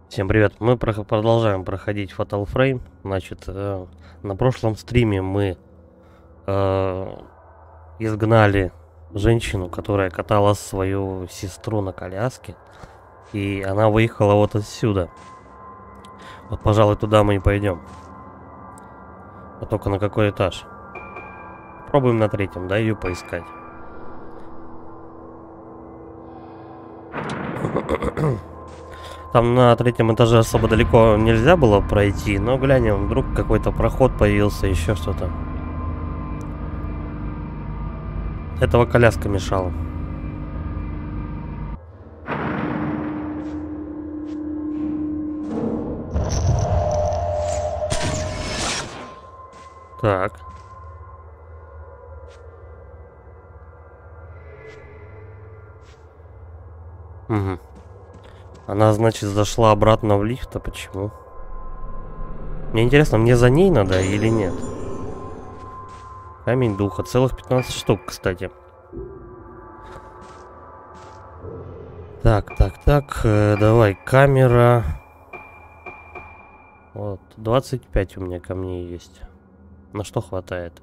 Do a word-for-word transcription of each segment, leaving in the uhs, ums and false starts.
Всем привет! Мы про- продолжаем проходить Fatal Frame. Значит, э, на прошлом стриме мы э, изгнали женщину, которая катала свою сестру на коляске. И она выехала вот отсюда. Вот, пожалуй, туда мы и пойдем. А только на какой этаж? Пробуем на третьем, да, ее поискать. Там на третьем этаже особо далеко нельзя было пройти, но глянем, вдруг какой-то проход появился, еще что-то. Этого коляска мешала. Так. Угу. Она, значит, зашла обратно в лифт, а почему? Мне интересно, мне за ней надо или нет? Камень духа, целых пятнадцать штук, кстати. Так, так, так, э, давай, камера. Вот, двадцать пять у меня камней есть. На что хватает?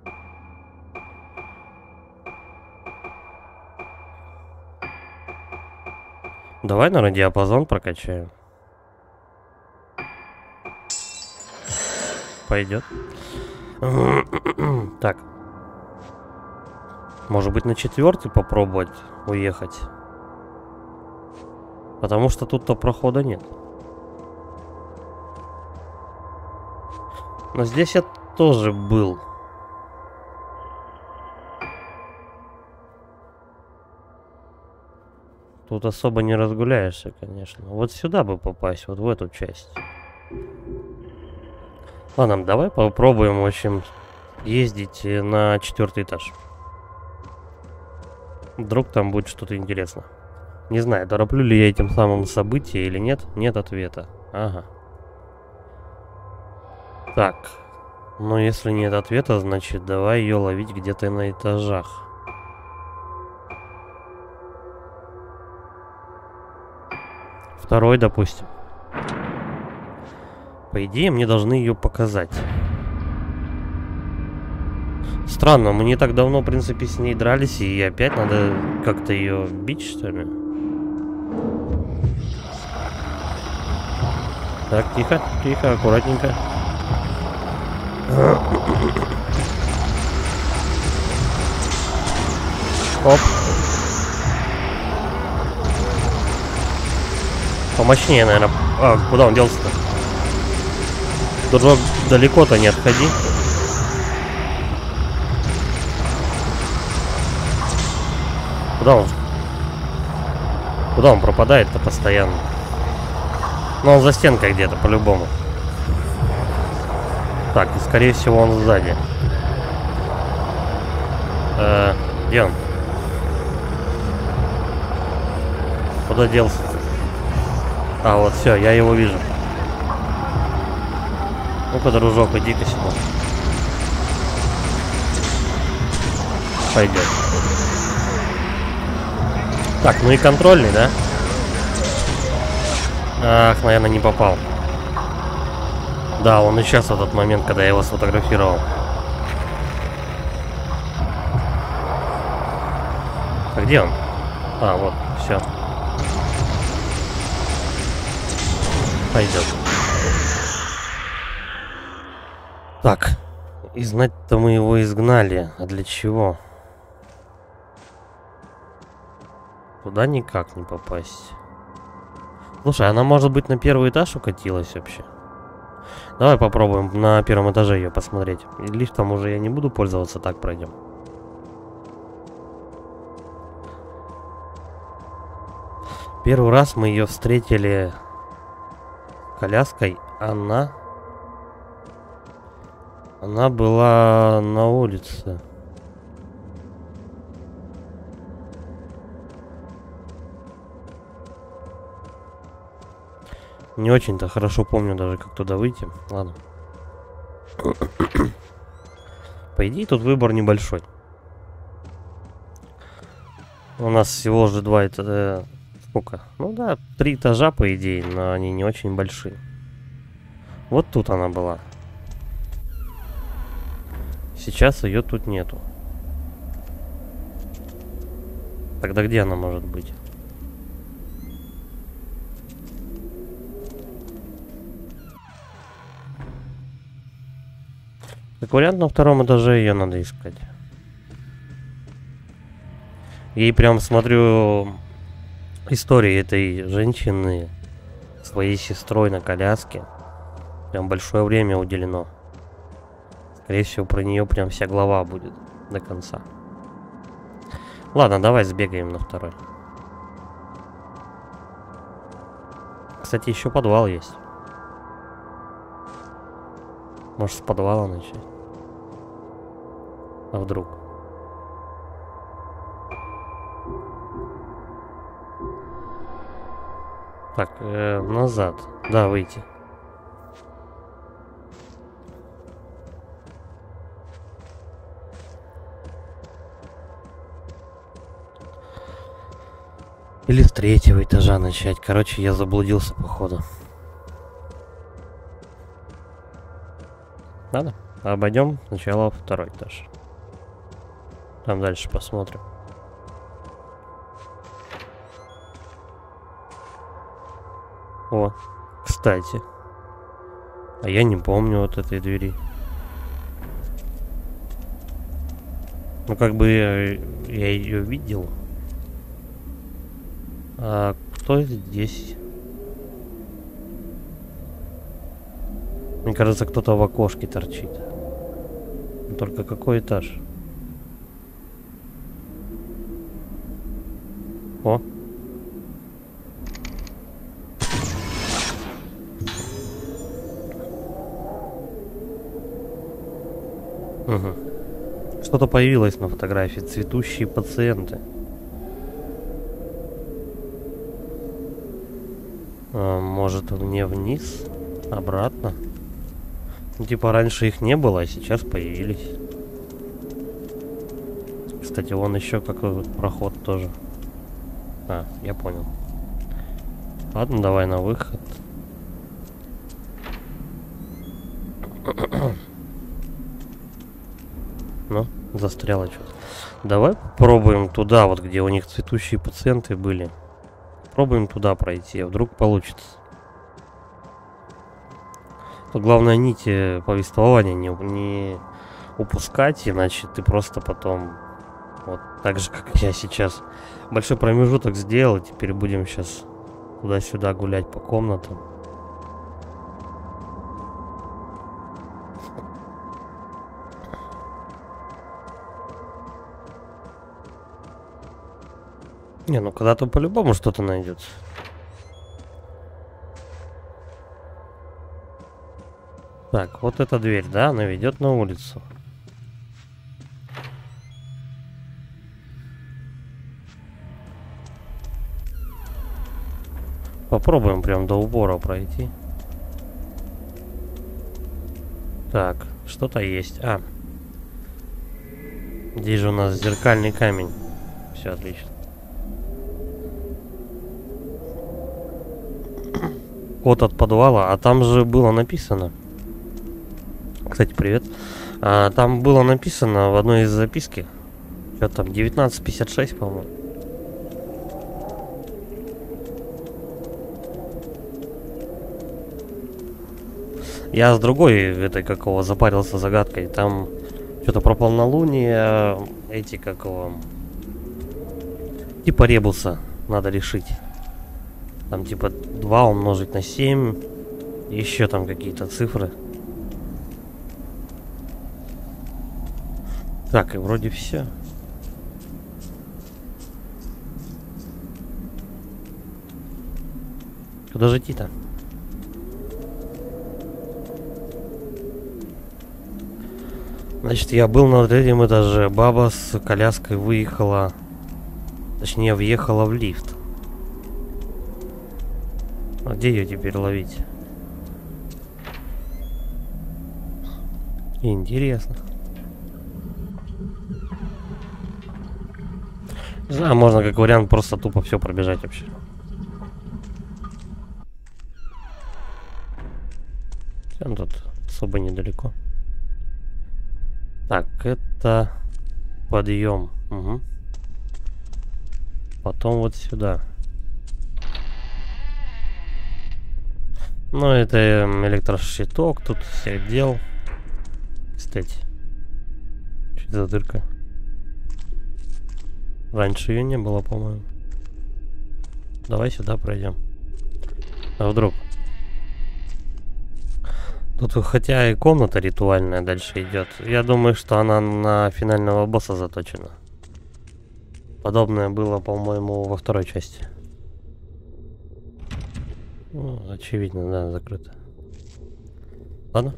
Давай, наверное, диапазон прокачаем. Пойдет. Так. Может быть, на четвертый попробовать уехать? Потому что тут-то прохода нет. Но здесь я тоже был. Тут особо не разгуляешься, конечно. Вот сюда бы попасть, вот в эту часть. Ладно, давай попробуем, в общем, ездить на четвертый этаж. Вдруг там будет что-то интересное. Не знаю, тороплю ли я этим самым событие или нет. Нет ответа. Ага. Так. Ну, если нет ответа, значит, давай ее ловить где-то на этажах. Второй, допустим. По идее, мне должны ее показать. Странно, мы не так давно, в принципе, с ней дрались, и опять надо как-то ее бить, что ли? Так, тихо, тихо, аккуратненько. Оп. Помощнее, наверное. А, куда он делся-то? Дружок, далеко-то не отходи. Куда он? Куда он пропадает-то постоянно? Ну, он за стенкой где-то, по-любому. Так, и скорее всего он сзади. Э, где он? Куда делся? А, вот, все, я его вижу. Ну-ка, дружок, иди-ка сюда. Пойдет. Так, ну и контрольный, да? Ах, наверное, не попал. Да, он исчез в тот момент, когда я его сфотографировал. А где он? А, вот, все. Пойдет. Так, и знать-то мы его изгнали. А для чего? Туда никак не попасть. Слушай, она, может быть, на первый этаж укатилась вообще? Давай попробуем на первом этаже ее посмотреть. И лифтом уже я не буду пользоваться, так пройдем. Первый раз мы ее встретили коляской. Она... Она была на улице. Не очень-то хорошо помню даже, как туда выйти. Ладно. По идее, тут выбор небольшой. У нас всего же два это, э, Сколько? Ну да, три этажа, по идее, но они не очень большие. Вот тут она была. Сейчас ее тут нету. Тогда где она может быть? Как вариант, на втором этаже ее надо искать. Ей прям смотрю истории этой женщины своей сестрой на коляске. Прям большое время уделено. Скорее всего, про нее прям вся глава будет до конца. Ладно, давай сбегаем на второй. Кстати, еще подвал есть. Может, с подвала начать? А вдруг? Так, э, назад. Да, выйти. Или с третьего этажа начать. Короче, я заблудился, походу. Ладно, обойдем сначала второй этаж. Там дальше посмотрим. О, кстати. А я не помню вот этой двери. Ну, как бы я, я ее видел. А кто здесь? Мне кажется, кто-то в окошке торчит. Только какой этаж? О! Угу. Что-то появилось на фотографии. Цветущие пациенты. А, может, мне вниз? Обратно? Ну, типа, раньше их не было, а сейчас появились. Кстати, вон еще какой проход тоже. А, я понял. Ладно, давай на выход. Ну, застряло что-то. Давай попробуем туда, вот где у них цветущие пациенты были. Пробуем туда пройти, а вдруг получится. Тут главное нити повествования не, не упускать, иначе ты просто потом, вот так же, как я сейчас, большой промежуток сделал, теперь будем сейчас туда-сюда гулять по комнатам. Не, ну когда-то по-любому что-то найдется. Так, вот эта дверь, да, она ведет на улицу. Попробуем прям до упора пройти. Так, что-то есть. А. Здесь же у нас зеркальный камень. Все отлично. Код от подвала, а там же было написано. Кстати, привет. А, там было написано в одной из записки. Что там, девятнадцать пятьдесят шесть, по-моему. Я с другой этой какого запарился загадкой. Там что-то про полнолуние. Эти какого. Типа ребуса надо решить. Там типа два умножить на семь. Еще там какие-то цифры. Так, и вроде все. Куда же идти-то? Значит, я был на третьем этаже. Баба с коляской выехала. Точнее, въехала в лифт. А где ее теперь ловить? Интересно. Не знаю, можно как вариант просто тупо все пробежать вообще. Он тут особо недалеко. Так, это подъем. Угу. Потом вот сюда. Ну, это электрощиток, тут всех дел. Кстати, что это за дырка? Раньше ее не было, по-моему. Давай сюда пройдем. А вдруг? Тут хотя и комната ритуальная дальше идет. Я думаю, что она на финального босса заточена. Подобное было, по-моему, во второй части. Ну, очевидно, да, закрыто. Ладно.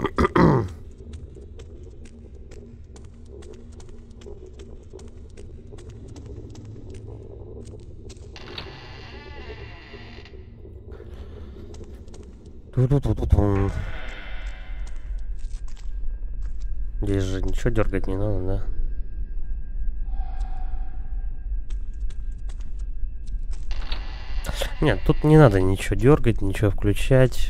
Здесь же ничего дергать не надо, да? Нет, тут не надо ничего дергать, ничего включать.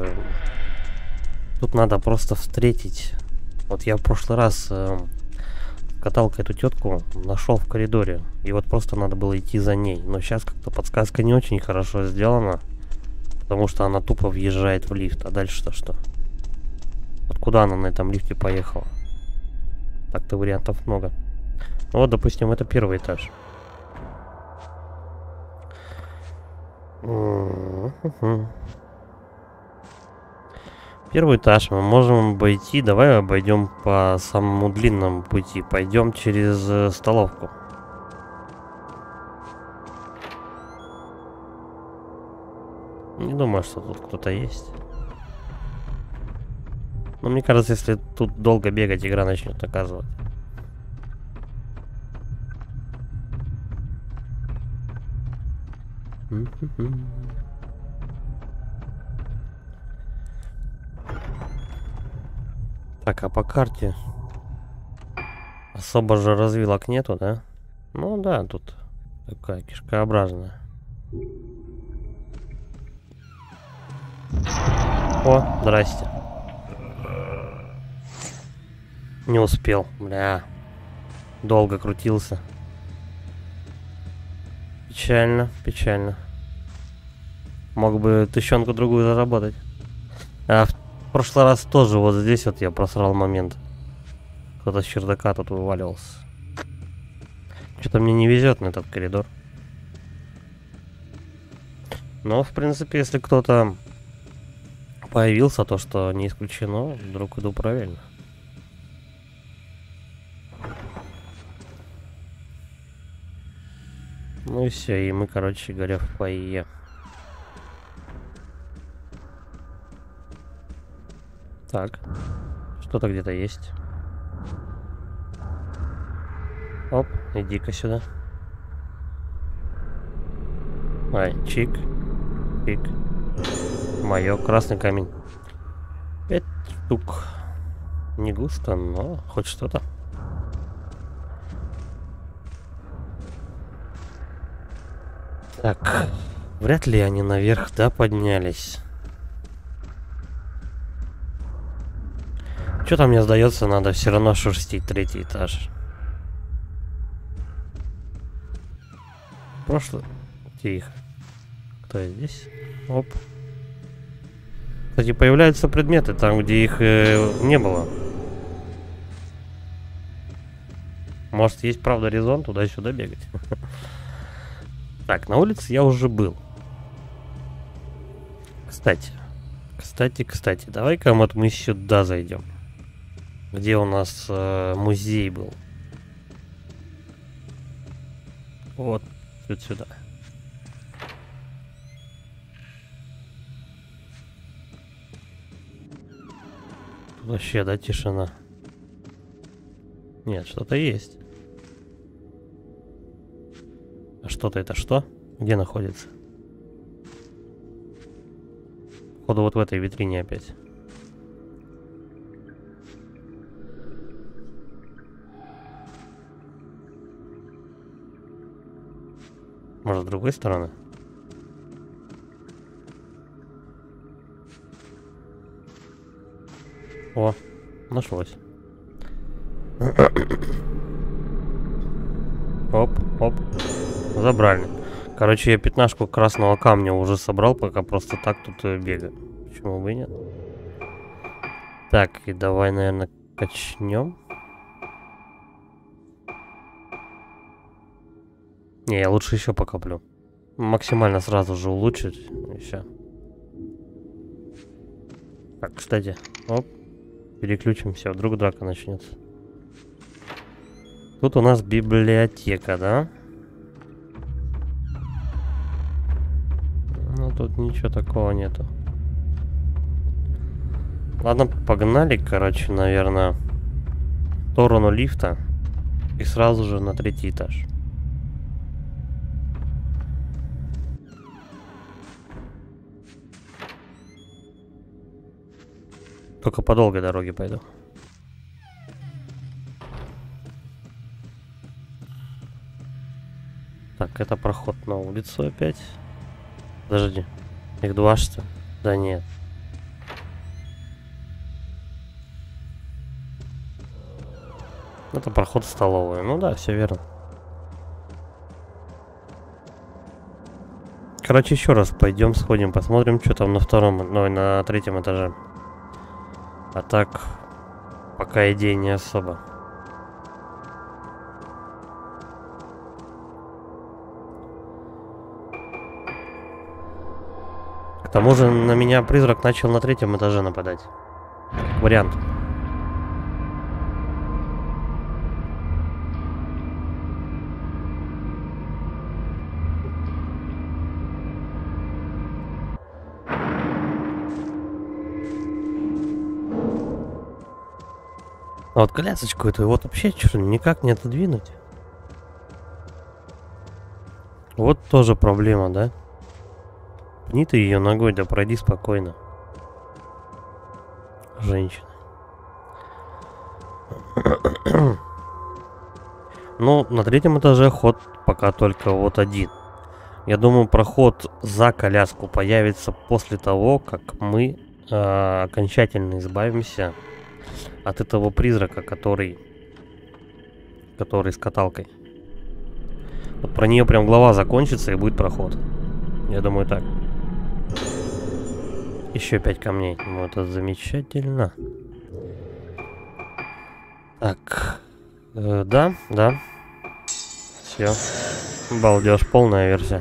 Тут надо просто встретить. Вот я в прошлый раз каталка эту тетку нашел в коридоре. И вот просто надо было идти за ней. Но сейчас как-то подсказка не очень хорошо сделана. Потому что она тупо въезжает в лифт. А дальше-то что? Откуда она на этом лифте поехала? Так-то вариантов много. Ну, вот, допустим, это первый этаж. Первый этаж мы можем обойти. Давай обойдем по самому длинному пути. Пойдем через э, столовку. Не думаю, что тут кто-то есть. Но мне кажется, если тут долго бегать, игра начнет наказывать. Так, а по карте особо же развилок нету, да? Ну да, тут такая кишкообразная. О, здрасте. Не успел, бля. Долго крутился. Печально, печально. Мог бы тыщенку другую заработать. А в прошлый раз тоже вот здесь вот я просрал момент. Кто-то с чердака тут вываливался. Что-то мне не везет на этот коридор. Но, в принципе, если кто-то появился, то что не исключено, вдруг иду правильно. Ну и все, и мы, короче говоря, в фойе. Так, что-то где-то есть. Оп, иди-ка сюда. Ай, чик, чик. Мое, красный камень. Пять штук. Не густо, но хоть что-то. Так, вряд ли они наверх, да, поднялись. Что-то мне сдается, надо все равно шерстить третий этаж. Прошлый. Тихо. Кто здесь? Оп. Кстати, появляются предметы там, где их э, не было. Может, есть, правда, резон туда-сюда бегать. Так, на улице я уже был. Кстати. Кстати, кстати. Давай-ка вот мы сюда зайдем. Где у нас э, музей был. Вот. Вот сюда. Тут вообще, да, тишина. Нет, что-то есть. А что-то это что? Где находится? Походу вот в этой витрине опять. Может, с другой стороны? О, нашлось. Оп, оп. Забрали. Короче, я пятнашку красного камня уже собрал, пока просто так тут бегаю. Почему бы и нет? Так, и давай, наверное, качнем. Не, я лучше еще покоплю. Максимально сразу же улучшить. И все. Так, кстати. Оп. Переключимся, вдруг драка начнется. Тут у нас библиотека, да? Ну, тут ничего такого нету. Ладно, погнали, короче, наверное, в сторону лифта. И сразу же на третий этаж. Только по долгой дороге пойду. Так, это проход на улицу опять. Подожди. Их два, что ли? Да нет. Это проход в столовую. Ну да, все верно. Короче, еще раз пойдем, сходим, посмотрим, что там на втором, ну, на третьем этаже. А так, пока идей не особо. К тому же на меня призрак начал на третьем этаже нападать. Вариант. А вот колясочку эту вот вообще что, никак не отодвинуть? Вот тоже проблема, да? Пни ты ее ногой, да пройди спокойно. Женщина. Ну, на третьем этаже ход пока только вот один. Я думаю, проход за коляску появится после того, как мы э, окончательно избавимся от этого призрака, который, который с каталкой. Вот про нее прям глава закончится и будет проход. Я думаю, так. Еще пять камней. Ну, это замечательно. Так. Э, да, да. Все. Балдеж, полная версия.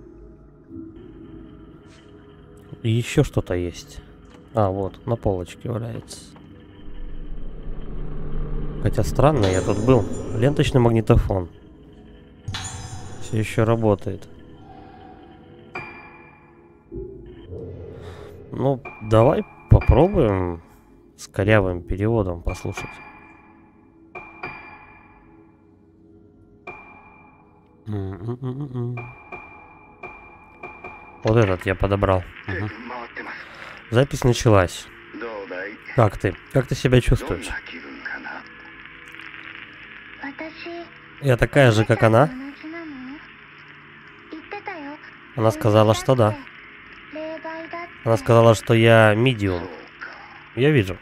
И еще что-то есть. А, вот, на полочке валяется. Хотя странно, я тут был. Ленточный магнитофон. Все еще работает. Ну, давай попробуем с корявым переводом послушать. М-м-м-м. Вот этот я подобрал. Угу. Запись началась. Как ты? Как ты себя чувствуешь? Я такая же, как она? Она сказала, что да. Она сказала, что я медиум. Я вижу.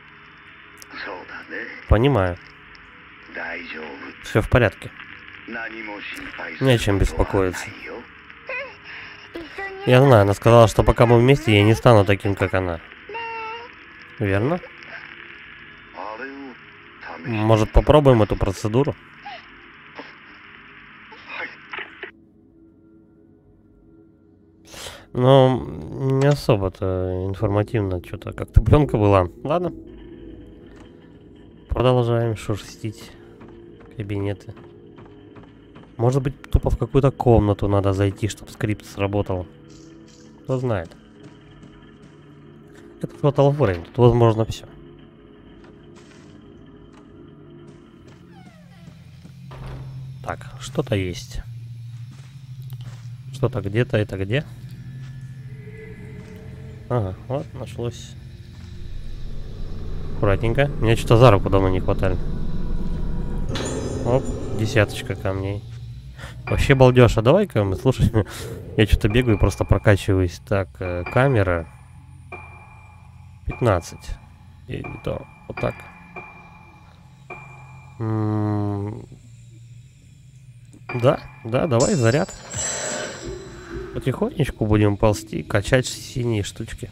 Понимаю. Все в порядке. Не о чем беспокоиться. Я знаю, она сказала, что пока мы вместе, я не стану таким, как она. Верно? Может, попробуем эту процедуру? Ну, не особо-то информативно, что-то как-то пленка была. Ладно. Продолжаем шерстить кабинеты. Может быть, тупо в какую-то комнату надо зайти, чтобы скрипт сработал. Кто знает. Это Fatal Frame, тут возможно все. Так, что-то есть. Что-то где-то, это где? Ага, вот, нашлось. Аккуратненько. Мне что-то за руку давно не хватали. Оп, десяточка камней. Вообще балдеж, а давай-ка мы, слушай, я что-то бегаю, просто прокачиваюсь. Так, э, камера. пятнадцать. И не то. Вот так. М-м- да, да, давай заряд. Потихонечку будем ползти, качать синие штучки.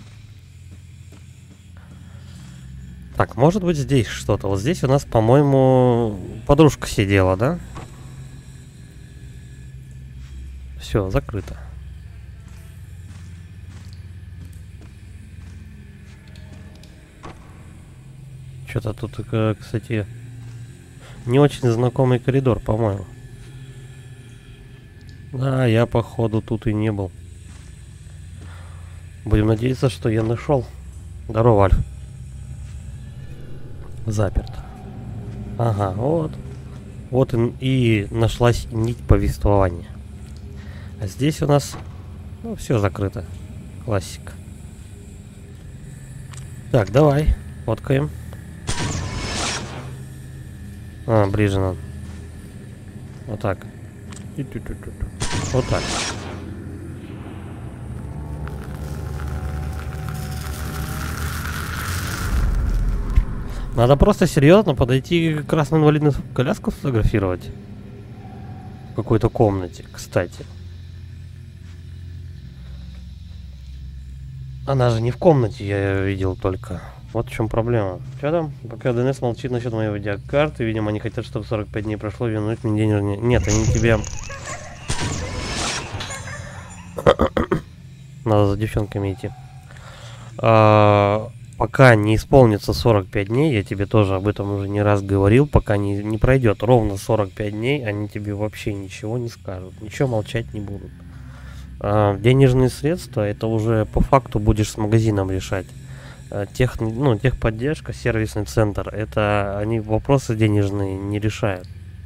Так, может быть здесь что-то. Вот здесь у нас, по-моему, подружка сидела, да? Все, закрыто. Что-то тут, кстати, не очень знакомый коридор, по-моему. Да, я, походу, тут и не был. Будем надеяться, что я нашел. Здорово, Альф. Заперто. Ага, вот. Вот и, и нашлась нить повествования. А здесь у нас, ну, все закрыто. Классика. Так, давай. Фоткаем. А, ближе надо. Вот так. Вот так. Надо просто серьезно подойти к красную инвалидную коляску сфотографировать. В какой-то комнате, кстати. Она же не в комнате, я ее видел только. Вот в чем проблема. Что там? Пока ДНС молчит насчет моей видеокарты. Видимо, они хотят, чтобы сорок пять дней прошло, вернуть мне денежные... Нет, они тебе... Надо за девчонками идти. А, пока не исполнится сорок пять дней, я тебе тоже об этом уже не раз говорил, пока не, не пройдет ровно сорок пять дней, они тебе вообще ничего не скажут, ничего молчать не будут. А, денежные средства, это уже по факту будешь с магазином решать. А, тех, ну, техподдержка, сервисный центр, это они вопросы денежные не решают.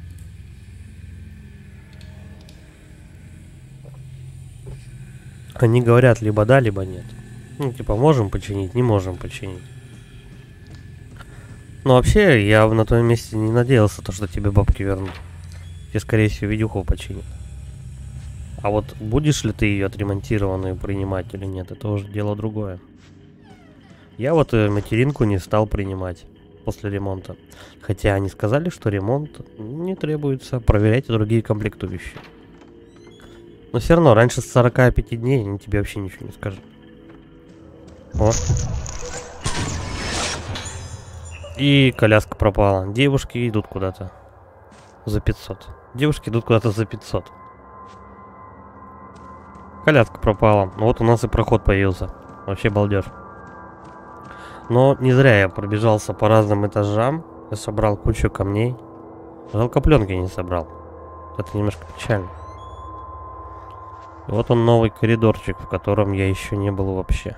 Они говорят либо да, либо нет. Ну, типа, можем починить, не можем починить. Но вообще, я на твоем месте не надеялся, то, что тебе бабки вернут. Тебе, скорее всего, видюху починят. А вот будешь ли ты ее отремонтированную принимать или нет, это уже дело другое. Я вот э, материнку не стал принимать после ремонта. Хотя они сказали, что ремонт не требуется, проверяйте другие комплектующие. Но все равно, раньше с сорока пяти дней они тебе вообще ничего не скажут. Вот. И коляска пропала. Девушки идут куда-то. За пятьсот. Девушки идут куда-то за пятьсот. Коляска пропала. Вот у нас и проход появился. Вообще балдеж. Но не зря я пробежался по разным этажам. Я собрал кучу камней. Жалко, пленки не собрал. Это немножко печально. Вот он, новый коридорчик, в котором я еще не был вообще.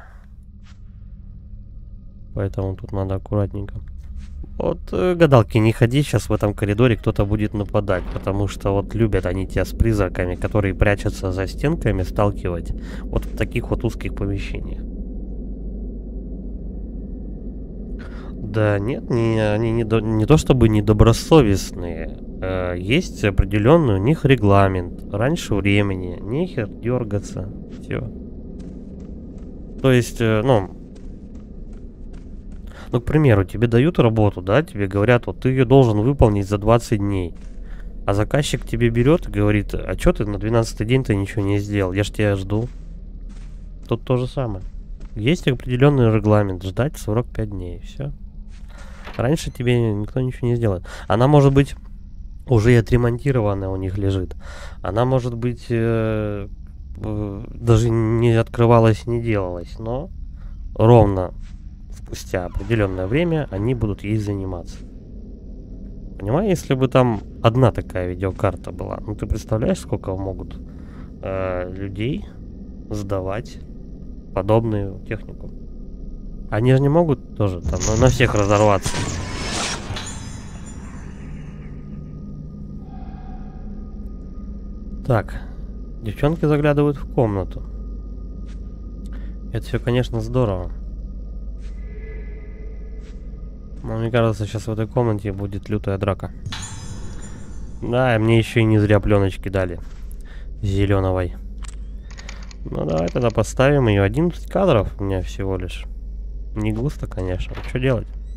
Поэтому тут надо аккуратненько. Вот э, гадалки, не ходи сейчас в этом коридоре, кто-то будет нападать. Потому что вот любят они тебя с призраками, которые прячутся за стенками, сталкивать. Вот в таких вот узких помещениях. Да нет, не, они не, до, не то чтобы недобросовестные. Э, есть определенный у них регламент. Раньше времени. Нехер дергаться. Все. То есть, э, ну... Ну, к примеру, тебе дают работу, да? Тебе говорят, вот ты ее должен выполнить за двадцать дней. А заказчик тебе берет и говорит, а что ты на двенадцатый день ты ничего не сделал? Я ж тебя жду. Тут то же самое. Есть определенный регламент. Ждать сорок пять дней. Все. Раньше тебе никто ничего не сделает. Она может быть уже и отремонтированная у них лежит. Она может быть э, э, даже не открывалась, не делалась. Но ровно спустя определенное время они будут ей заниматься. Понимаешь, если бы там одна такая видеокарта была, ну ты представляешь, сколько могут э, людей сдавать подобную технику? Они же не могут тоже там на, на всех разорваться. Так, девчонки заглядывают в комнату. Это все, конечно, здорово. Но мне кажется, сейчас в этой комнате будет лютая драка. Да, и мне еще и не зря пленочки дали. Зеленовой. Ну давай тогда поставим ее. одиннадцать кадров у меня всего лишь. Не густо, конечно. Что делать?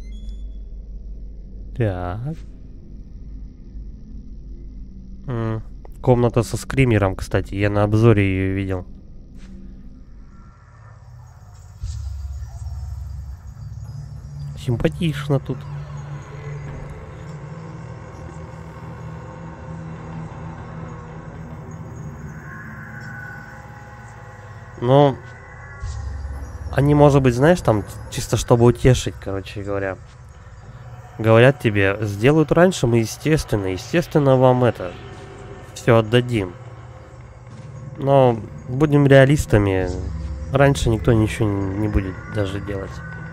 Так. М, Комната со скримером, кстати. Я на обзоре ее видел. Симпатично тут. Но они, может быть, знаешь, там чисто чтобы утешить, короче говоря. Говорят тебе, сделают раньше, мы естественно, естественно вам это все отдадим. Но будем реалистами, раньше никто ничего не будет даже делать.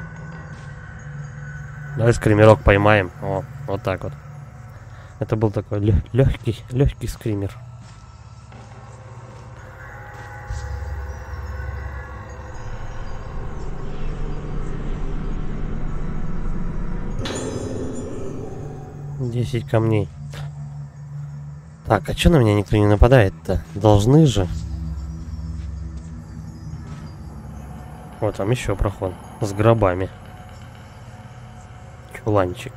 Давай скримерок поймаем. О, вот так вот. Это был такой легкий, легкий скример. десять камней. Так, а чё на меня никто не нападает-то? Должны же. Вот там еще проход. С гробами. Чуланчик.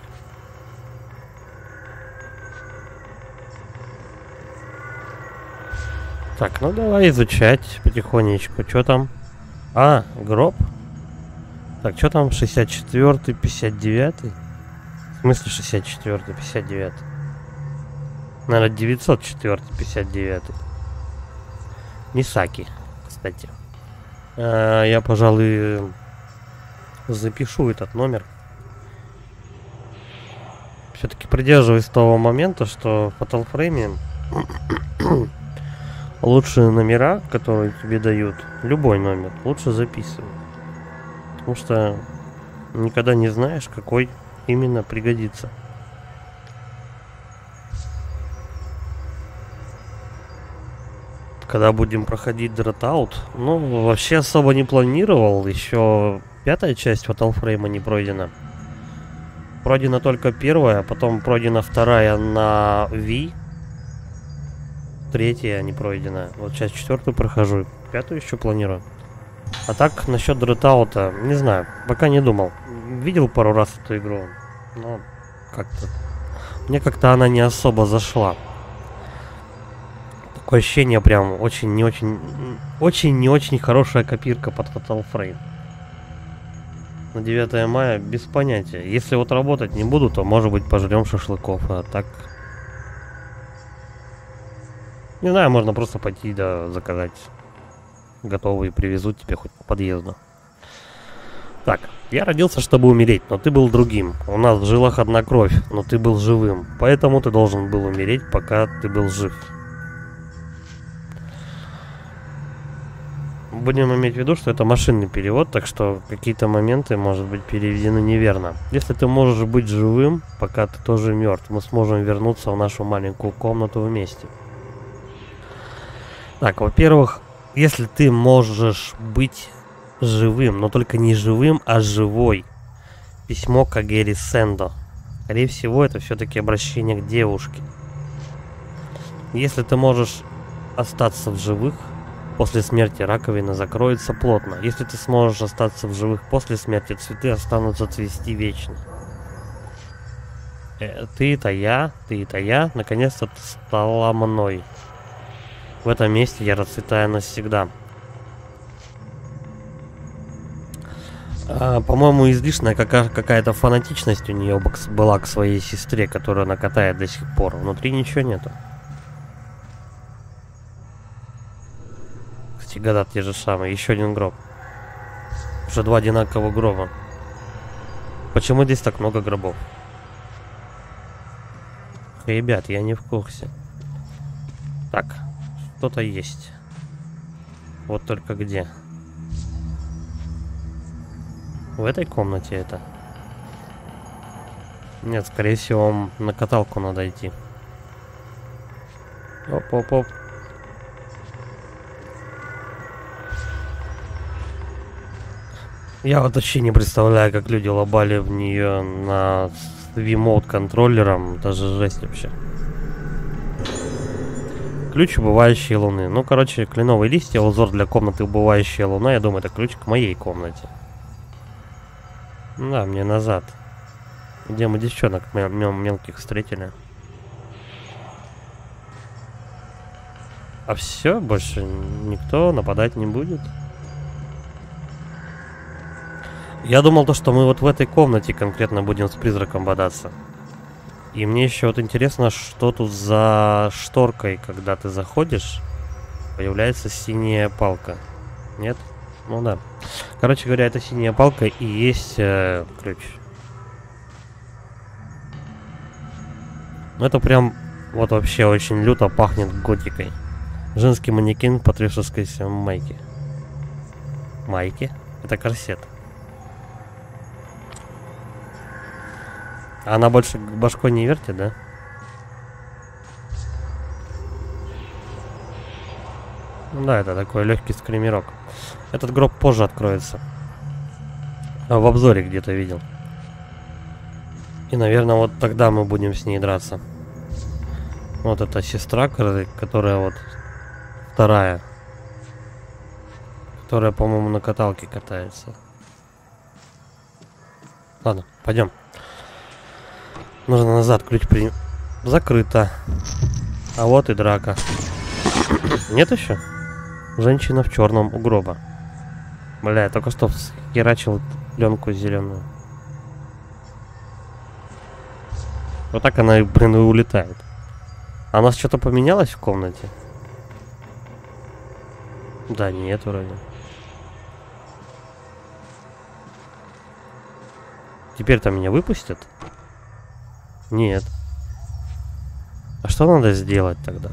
Так, ну давай изучать потихонечку. Что там? А, гроб? Так, что там? шестьдесят четвёртый, пятьдесят девятый? В смысле шестьдесят четвёртый, пятьдесят девятый? Наверное, девятьсот четвёртый, пятьдесят девятый. Мисаки, кстати. А, я, пожалуй, запишу этот номер. Все-таки придерживаюсь того момента, что в Fatal Frame лучшие номера, которые тебе дают, любой номер, лучше записывать. Потому что никогда не знаешь, какой именно пригодится. Когда будем проходить Dreadout, ну, вообще особо не планировал. Еще пятая часть Fatal Frame не пройдена. Пройдена только первая, потом пройдена вторая на Wii. Третья не пройдена. Вот сейчас четвертую прохожу. Пятую еще планирую. А так, насчет Dreadout, не знаю, пока не думал. Видел пару раз эту игру, но как-то... Мне как-то она не особо зашла. Такое ощущение прям очень не очень... Очень не очень хорошая копирка под Fatal Frame. На девятое мая без понятия. Если вот работать не буду, то может быть пожрем шашлыков, а так... Не знаю, можно просто пойти, да, заказать готовые, привезут тебе хоть по подъезду. Так, я родился, чтобы умереть, но ты был другим. У нас в жилах одна кровь, но ты был живым. Поэтому ты должен был умереть, пока ты был жив. Будем иметь в виду, что это машинный перевод, так что какие-то моменты, может быть, переведены неверно. Если ты можешь быть живым, пока ты тоже мертв, мы сможем вернуться в нашу маленькую комнату вместе. Так, во-первых, если ты можешь быть живым, но только не живым, а живой. Письмо Кагери Сендо. Скорее всего, это все-таки обращение к девушке. Если ты можешь остаться в живых, после смерти раковина закроется плотно. Если ты сможешь остаться в живых после смерти, цветы останутся цвести вечно. Э, ты это я, ты это я, наконец-то ты стала мной. В этом месте я расцветаю навсегда. А, по-моему, излишняя какая- какая-то фанатичность у нее была к своей сестре, которую она катает до сих пор. Внутри ничего нету. Кстати, года те же самые. Еще один гроб. Уже два одинаковых гроба. Почему здесь так много гробов? Ребят, я не в курсе. Так, что-то есть. Вот только где? В этой комнате это? Нет, скорее всего, на каталку надо идти. Оп-оп-оп. Я вот вообще не представляю, как люди лобали в нее на Wiimote контроллером. Даже жесть вообще. Ключ убывающей луны. Ну, короче, кленовые листья, узор для комнаты убывающая луна. Я думаю, это ключ к моей комнате. Да, мне назад. Где мы девчонок мел мел мелких встретили? А все, больше никто нападать не будет. Я думал то, что мы вот в этой комнате конкретно будем с призраком бодаться. И мне еще вот интересно, что тут за шторкой, когда ты заходишь, появляется синяя палка. Нет? Ну да. Короче говоря, это синяя палка и есть э, ключ. Это прям вот вообще очень люто пахнет готикой. Женский манекен в потрескавшейся майке. Майки? Это корсет. А она больше башкой не вертит, да? Ну да, это такой легкий скримерок. Этот гроб позже откроется. А в обзоре где-то видел. И, наверное, вот тогда мы будем с ней драться. Вот эта сестра, которая вот вторая. Которая, по-моему, на каталке катается. Ладно, пойдем. Нужно назад ключ при... Закрыто. А вот и драка. Нет еще? Женщина в черном у гроба. Бля, я только что схерачил пленку зеленую. Вот так она, блин, и улетает. А у нас что-то поменялось в комнате? Да, нет, вроде. Теперь-то меня выпустят? Нет. А что надо сделать тогда?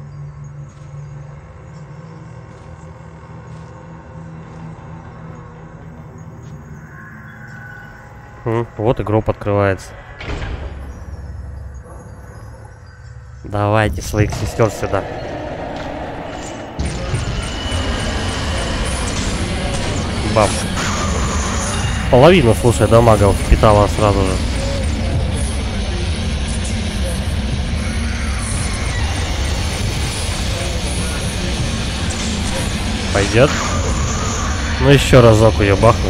М, вот и гроб открывается. Давайте своих сестер сюда. Баб. Половину, слушай, дамагов впитала сразу же. Пойдет. Ну еще разок ее бахнуть.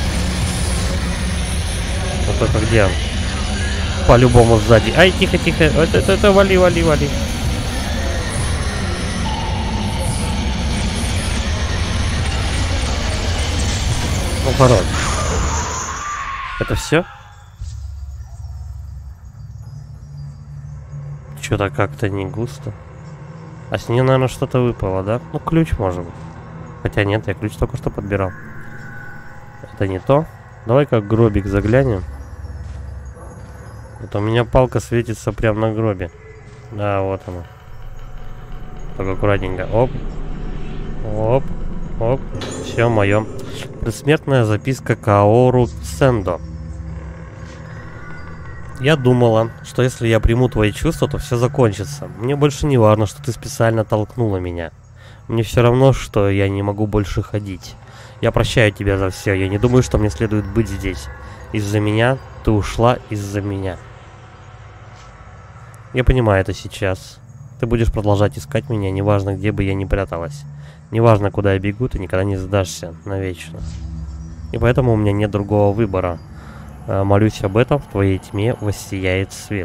Ну только где он? По-любому сзади. Ай, тихо, тихо. Это, это, это, вали, вали, вали. Ну, порой. Это все? Что-то как-то не густо. А с нее, наверное, что-то выпало, да? Ну, ключ, может быть. Хотя нет, я ключ только что подбирал. Это не то. Давай-ка в гробик заглянем. Вот у меня палка светится прямо на гробе. Да, вот она. Только аккуратненько. Оп. Оп. Оп. Все мое. Предсмертная записка Каору Сендо. Я думала, что если я приму твои чувства, то все закончится. Мне больше не важно, что ты специально толкнула меня. Мне все равно, что я не могу больше ходить. Я прощаю тебя за все. Я не думаю, что мне следует быть здесь. Из-за меня ты ушла из-за меня. Я понимаю это сейчас. Ты будешь продолжать искать меня, неважно, где бы я ни пряталась. Неважно, куда я бегу, ты никогда не сдашься навечно. И поэтому у меня нет другого выбора. Молюсь об этом, в твоей тьме воссияет свет.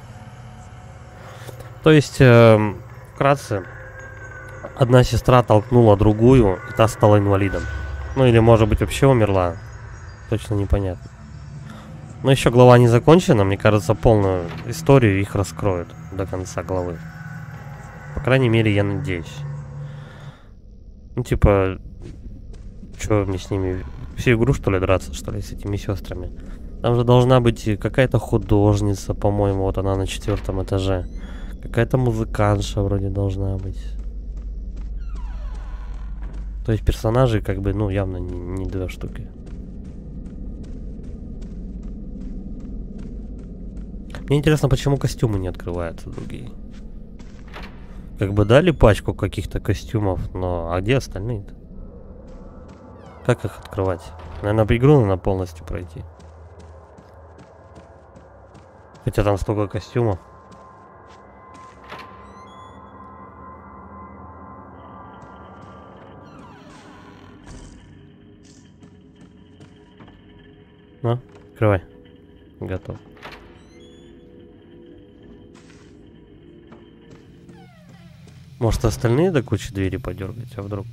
То есть, э, вкратце, одна сестра толкнула другую, и та стала инвалидом. Ну или, может быть, вообще умерла. Точно непонятно. Но еще глава не закончена, мне кажется, полную историю их раскроют до конца главы. По крайней мере, я надеюсь. Ну, типа, что мне с ними... Всю игру, что ли, драться, что ли, с этими сестрами? Там же должна быть какая-то художница, по-моему, вот она на четвертом этаже. Какая-то музыкантша вроде должна быть. То есть персонажи, как бы, ну, явно не, не две штуки. Мне интересно, почему костюмы не открываются другие. Как бы дали пачку каких-то костюмов, но а где остальные-то? Как их открывать? Наверное, игру надо полностью пройти. Хотя там столько костюмов. Ну, открывай. Готов. Может, остальные до кучи двери подергать, а вдруг?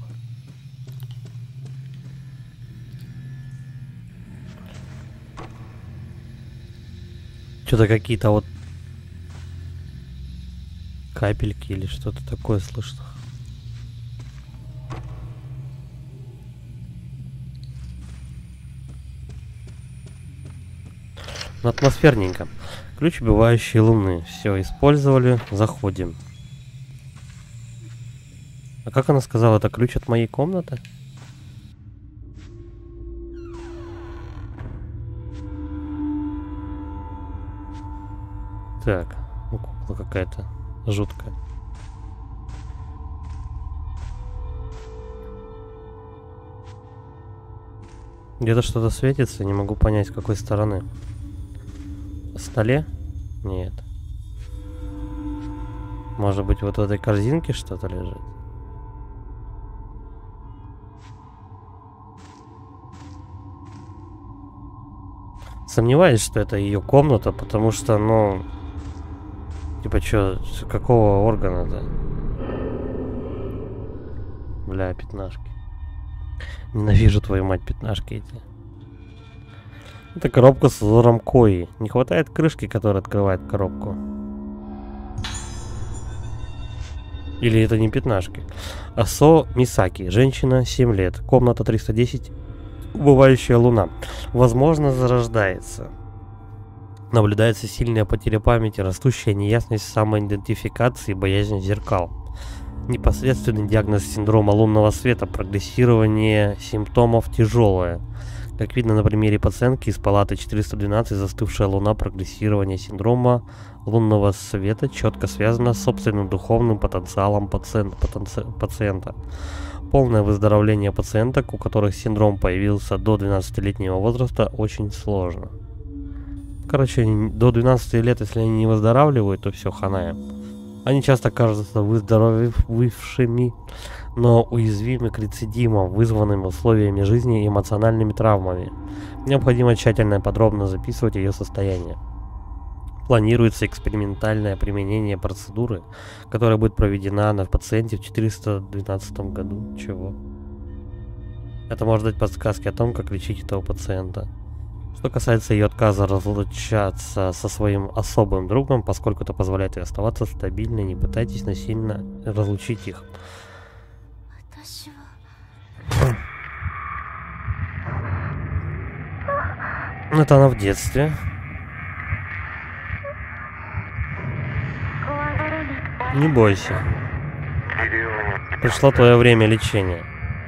Что-то какие-то вот капельки или что-то такое слышно. Ну, атмосферненько. Ключ убивающей луны. Все, использовали. Заходим. А как она сказала, это ключ от моей комнаты? Так, ну, кукла какая-то жуткая. Где-то что-то светится, не могу понять, с какой стороны. В столе? Нет. Может быть, вот в этой корзинке что-то лежит? Сомневаюсь, что это ее комната, потому что, ну... Типа, чё, с какого органа-то? Бля, пятнашки. Ненавижу, твою мать, пятнашки эти. Это коробка с узором кои. Не хватает крышки, которая открывает коробку. Или это не пятнашки. Асо Мисаки. Женщина, семь лет. Комната триста десять. Убывающая луна. Возможно, зарождается. Наблюдается сильная потеря памяти, растущая неясность самоидентификации и боязнь зеркал. Непосредственный диагноз синдрома лунного света, прогрессирование симптомов тяжелое. Как видно на примере пациентки из палаты четыреста двенадцать, застывшая луна, прогрессирование синдрома лунного света четко связано с собственным духовным потенциалом пациент, потенци, пациента. Полное выздоровление пациенток, у которых синдром появился до двенадцатилетнего возраста, очень сложно. Короче, до двенадцати лет, если они не выздоравливают, то все, хана. Они часто кажутся выздоровевшими, но уязвимы к рецидивам, вызванным условиями жизни и эмоциональными травмами. Необходимо тщательно и подробно записывать ее состояние. Планируется экспериментальное применение процедуры, которая будет проведена на пациенте в четыреста двенадцатом году. Чего? Это может дать подсказки о том, как лечить этого пациента. Что касается ее отказа разлучаться со своим особым другом, поскольку это позволяет ей оставаться стабильной, не пытайтесь насильно разлучить их. Это она в детстве. Не бойся. Пришло твое время лечения.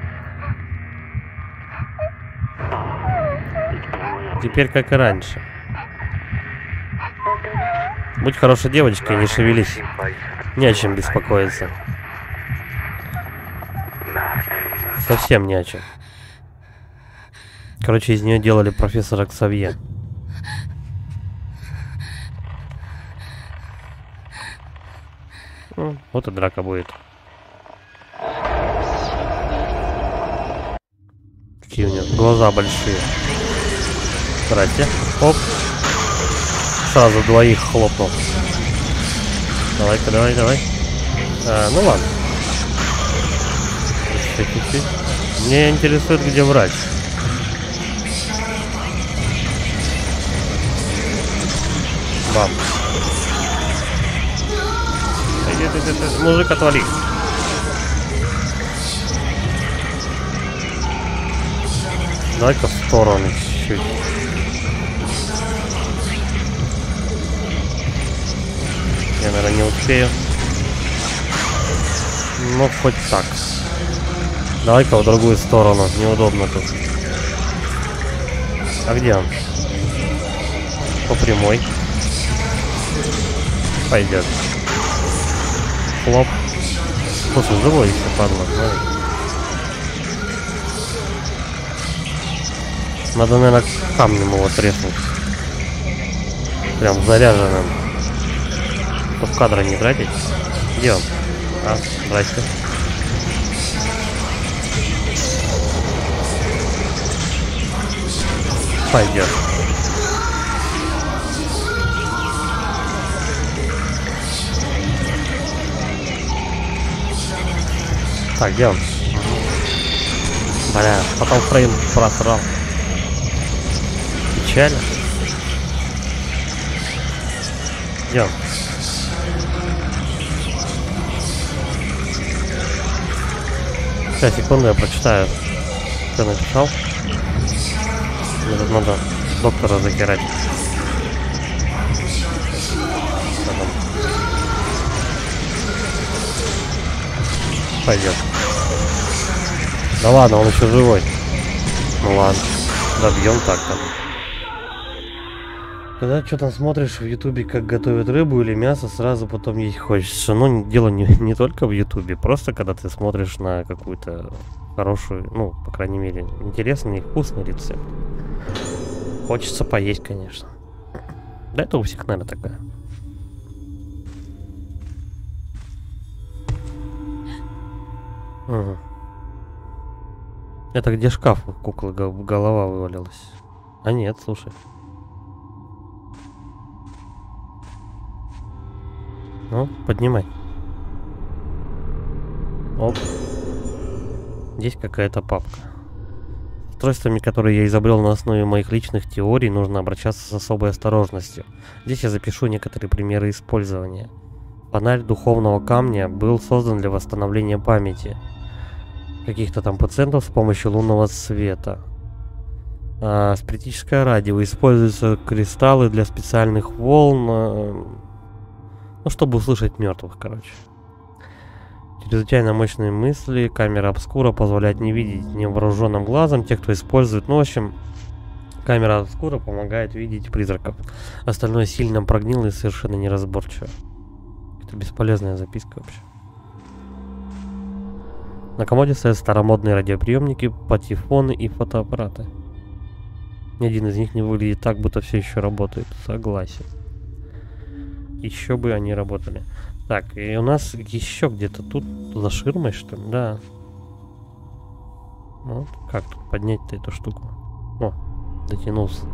Теперь как и раньше. Будь хорошей девочкой и не шевелись. Не о чем беспокоиться. Совсем не о чем. Короче, из нее делали профессора Ксавье. Ну, вот и драка будет. Какие у нее глаза большие. Здрасте. Оп. Сразу двоих хлопнул. Давай-ка, давай, давай. А, ну ладно. Еще чуть-чуть. Мне интересует, где врач. Бам. Иди, ты, ты, ты, мужик, отвали. Давай-ка в сторону чуть-чуть. Я, наверное, не успею. Ну, хоть так. Давай-ка в другую сторону. Неудобно тут. А где он? По прямой. Пойдет. Хлоп. Слушай, живой еще, падла. Смотри. Надо, наверное, камнем его треснуть. Прям заряженным. Чтоб кадра не тратить. Где он? А, здрасте. Пойдет. Так, где он? Бля, потом фрейм просрал. Печально. Где он? Сейчас, секунду, я прочитаю. Что написал? Мне тут надо доктора закирать. Пойдет. Да ладно, он еще живой. Ну ладно, добьем так-то. Когда что-то смотришь в ютубе, как готовят рыбу или мясо, сразу потом есть хочется. Но дело не, не только в ютубе, просто когда ты смотришь на какую-то хорошую, ну, по крайней мере, интересный и вкусный рецепт. Хочется поесть, конечно. Да это у всех, наверное, такая. Угу. Это где шкаф у куклы голова вывалилась? А нет, слушай. Ну, поднимай. Оп. Здесь какая-то папка. С устройствами, которые я изобрел на основе моих личных теорий, нужно обращаться с особой осторожностью. Здесь я запишу некоторые примеры использования. Фонарь духовного камня был создан для восстановления памяти каких-то там пациентов с помощью лунного света. А, спиритическое радио. Используются кристаллы для специальных волн. А, ну, чтобы услышать мертвых, короче. Чрезвычайно мощные мысли. Камера обскура позволяет не видеть невооруженным глазом тех, кто использует. Ну, в общем, камера обскура помогает видеть призраков. Остальное сильно прогнило и совершенно неразборчиво. Это бесполезная записка вообще. На комоде стоят старомодные радиоприемники, патефоны и фотоаппараты. Ни один из них не выглядит так, будто все еще работает. Согласен. Еще бы они работали. Так, и у нас еще где-то тут за ширмой, что ли? Да. Вот. Как тут поднять-то эту штуку? О, дотянулся.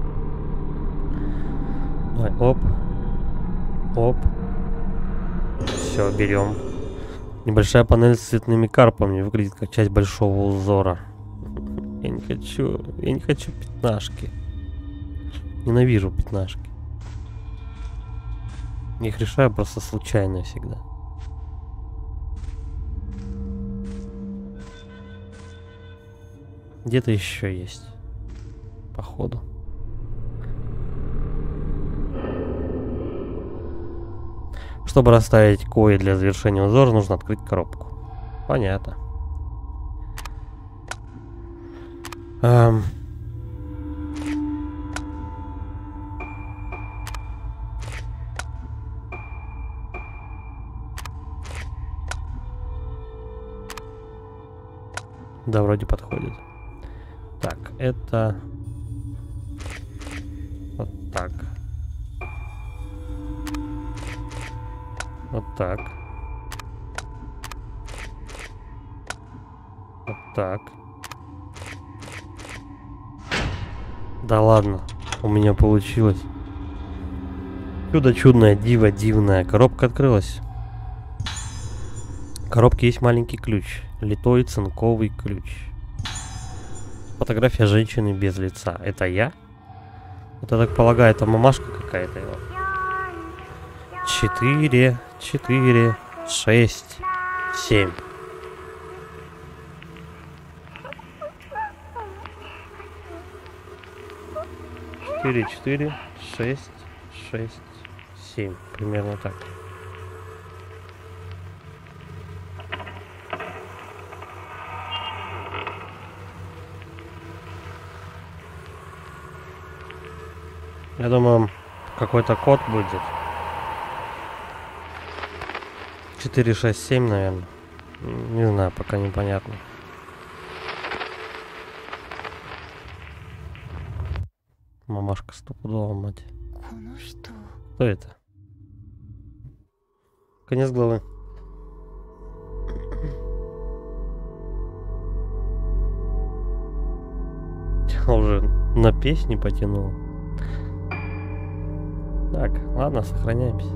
Давай, оп. Оп. Все, берем. Небольшая панель с цветными карпами выглядит как часть большого узора. Я не хочу, я не хочу пятнашки. Ненавижу пятнашки. Их решаю просто случайно всегда. Где-то еще есть. Походу. Чтобы расставить кои для завершения узора, нужно открыть коробку. Понятно. Эм. Да, вроде подходит. Так, это... Вот так. Вот так. Вот так. Да ладно, у меня получилось. Чудо чудное, диво дивное. Коробка открылась. В коробке есть маленький ключ. Литой цинковый ключ. Фотография женщины без лица. Это я? Это, так полагаю, это мамашка какая-то его. Четыре, четыре, шесть, семь. Четыре, четыре, шесть, шесть, семь. Примерно так. Я думаю, какой-то код будет. четыре, шесть, семь, наверное. Не знаю, пока непонятно. Мамашка стопудово, мать. Кто это? Конец главы. Я уже на песни потянул. Так, ладно, сохраняемся.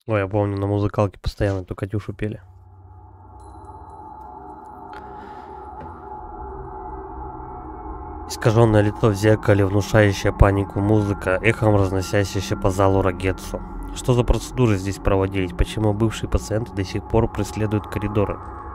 Ой, я помню, на музыкалке постоянно эту Катюшу пели. Искаженное лицо в зеркале, внушающая панику музыка, эхом разносящаяся по залу Рагетсу. Что за процедуры здесь проводились? Почему бывшие пациенты до сих пор преследуют коридоры?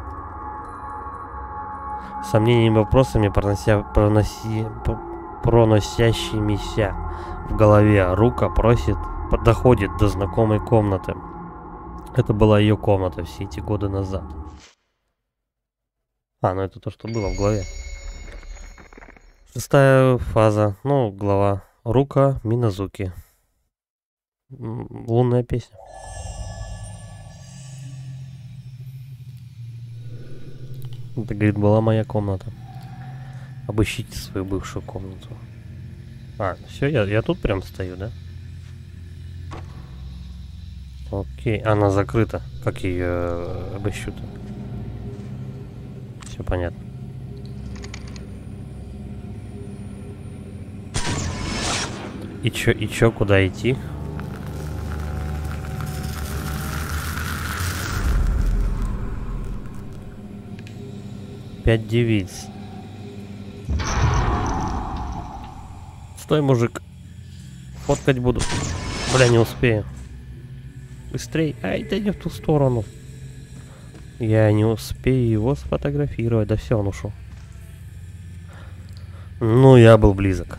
Сомнениями и вопросами, пронося, проноси, проносящимися в голове, Рука просит, доходит до знакомой комнаты. Это была ее комната все эти годы назад. А, ну это то, что было в голове. Шестая фаза, ну, глава. Рука Миназуки. Лунная песня. Это, говорит, была моя комната. Обыщите свою бывшую комнату. А, все, я, я тут прям стою, да? Окей, она закрыта. Как ее обыщу-то? Все понятно. И чё, и чё, куда идти? Пять девиц. Стой, мужик. Фоткать буду. Бля, не успею. Быстрей. Ай, да не в ту сторону. Я не успею его сфотографировать. Да все, он ушел. Ну, я был близок.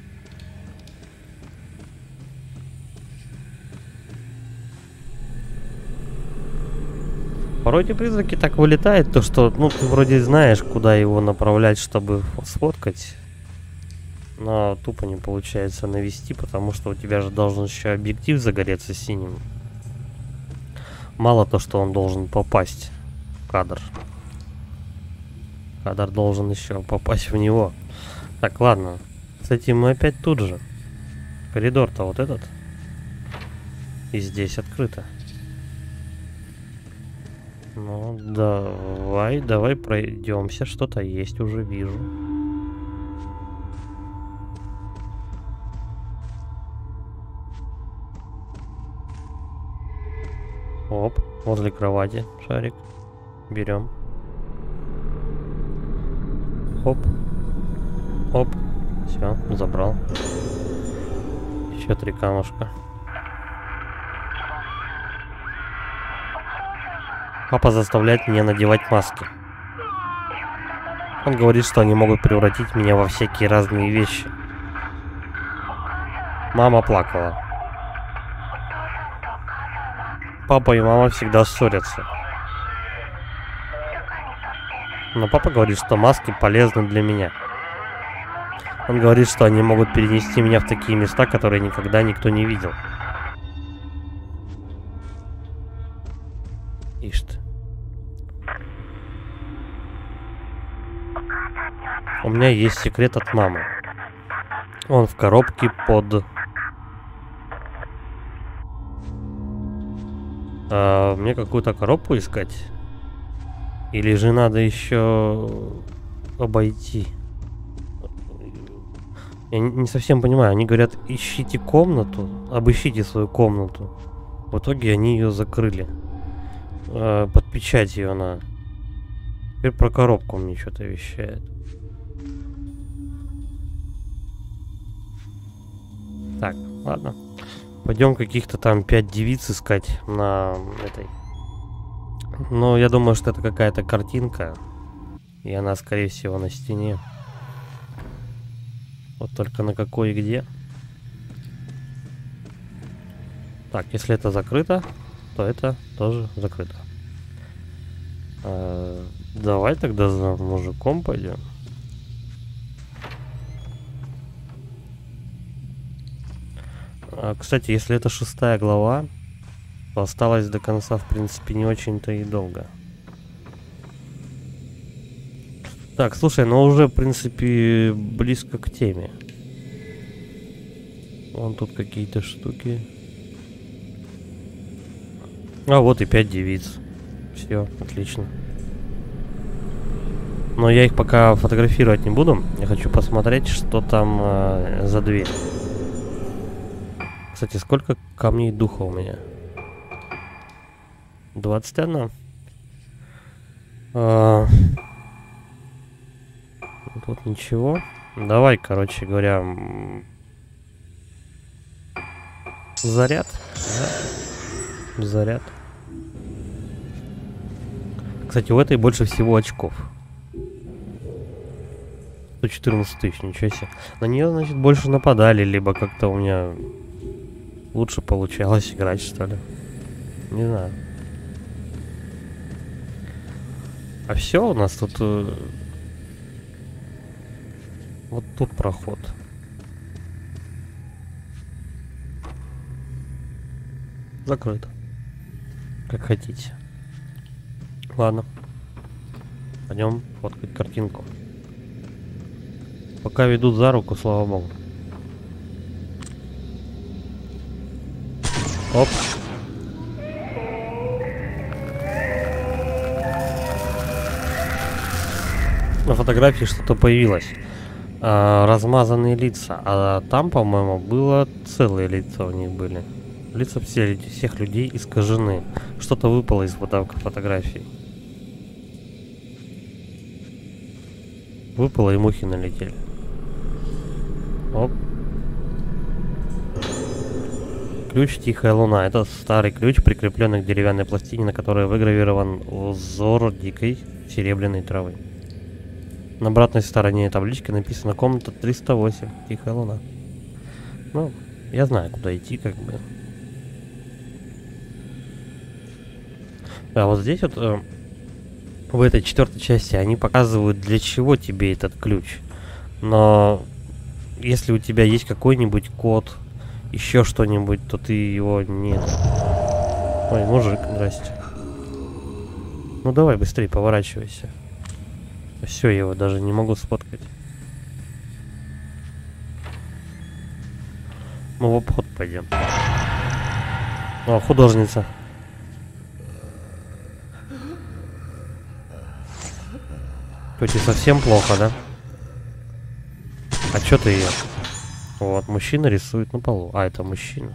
Порой эти призраки так вылетают, то что, ну, ты вроде знаешь, куда его направлять, чтобы сфоткать. Но тупо не получается навести, потому что у тебя же должен еще объектив загореться синим. Мало то, что он должен попасть в кадр. Кадр должен еще попасть в него. Так, ладно. С этим мы опять тут же. Коридор-то вот этот. И здесь открыто. Ну, давай, давай пройдемся. Что-то есть, уже вижу. Оп, возле кровати шарик. Берем. Оп. Оп. Все, забрал. Еще три камушка. Папа заставляет меня надевать маски. Он говорит, что они могут превратить меня во всякие разные вещи. Мама плакала. Папа и мама всегда ссорятся. Но папа говорит, что маски полезны для меня. Он говорит, что они могут перенести меня в такие места, которые никогда никто не видел. Ишь ты. У меня есть секрет от мамы. Он в коробке под... А, мне какую-то коробку искать? Или же надо еще обойти? Я не совсем понимаю. Они говорят, ищите комнату, обыщите свою комнату. В итоге они ее закрыли. А, под печатью она. Теперь про коробку мне что-то вещает. Так, ладно. Пойдем каких-то там пять девиц искать на этой. Но я думаю, что это какая-то картинка. И она, скорее всего, на стене. Вот только на какой и где. Так, если это закрыто, то это тоже закрыто. А, давай тогда за мужиком пойдем. А, кстати, если это шестая глава, то осталось до конца, в принципе, не очень-то и долго. Так, слушай, ну уже, в принципе, близко к теме. Вон тут какие-то штуки. А, вот и пять девиц. Все, отлично. Но я их пока фотографировать не буду. Я хочу посмотреть, что там э, за дверь. Кстати, сколько камней духа у меня? двадцать одна. А... Тут ничего. Давай, короче говоря, заряд. Да. Заряд. Кстати, у этой больше всего очков. сто четырнадцать тысяч, ничего себе. На нее, значит, больше нападали, либо как-то у меня лучше получалось играть, что ли. Не знаю. А все, у нас тут... Э, вот тут проход. Закрыто. Как хотите. Ладно. Пойдем фоткать картинку. Пока ведут за руку, слава богу. Оп. На фотографии что-то появилось. А, размазанные лица. А там, по-моему, было целые лица у них были. Лица все, всех людей искажены. Что-то выпало из фотографии. Выпало и мухи налетели. Оп. Ключ «Тихая луна». Это старый ключ, прикрепленный к деревянной пластине, на которой выгравирован узор дикой серебряной травы. На обратной стороне таблички написано «Комната триста восемь. Тихая луна». Ну, я знаю, куда идти, как бы. А вот здесь вот, э, в этой четвертой части, они показывают, для чего тебе этот ключ. Но если у тебя есть какой-нибудь код, еще что-нибудь, то ты его не... Ой, мужик, здрасте. Ну давай быстрее, поворачивайся. Все, я его даже не могу сфоткать. Мы в обход пойдем. О, художница. Что, тебе совсем плохо, да? А что ты ее? Вот, мужчина рисует на полу. А, это мужчина.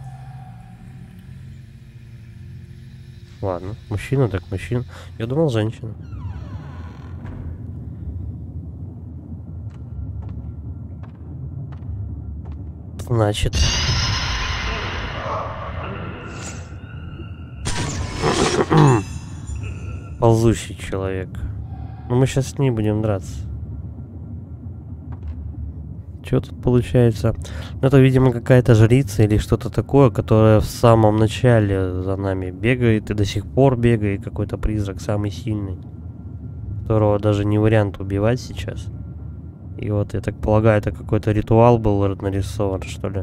Ладно, мужчина так мужчина. Я думал, женщина. Значит... Ползущий человек. Но мы сейчас с ней будем драться. Что тут получается? Это, видимо, какая-то жрица или что-то такое, которая в самом начале за нами бегает и до сих пор бегает. Какой-то призрак самый сильный, которого даже не вариант убивать сейчас. И вот, я так полагаю, это какой-то ритуал был нарисован, что ли.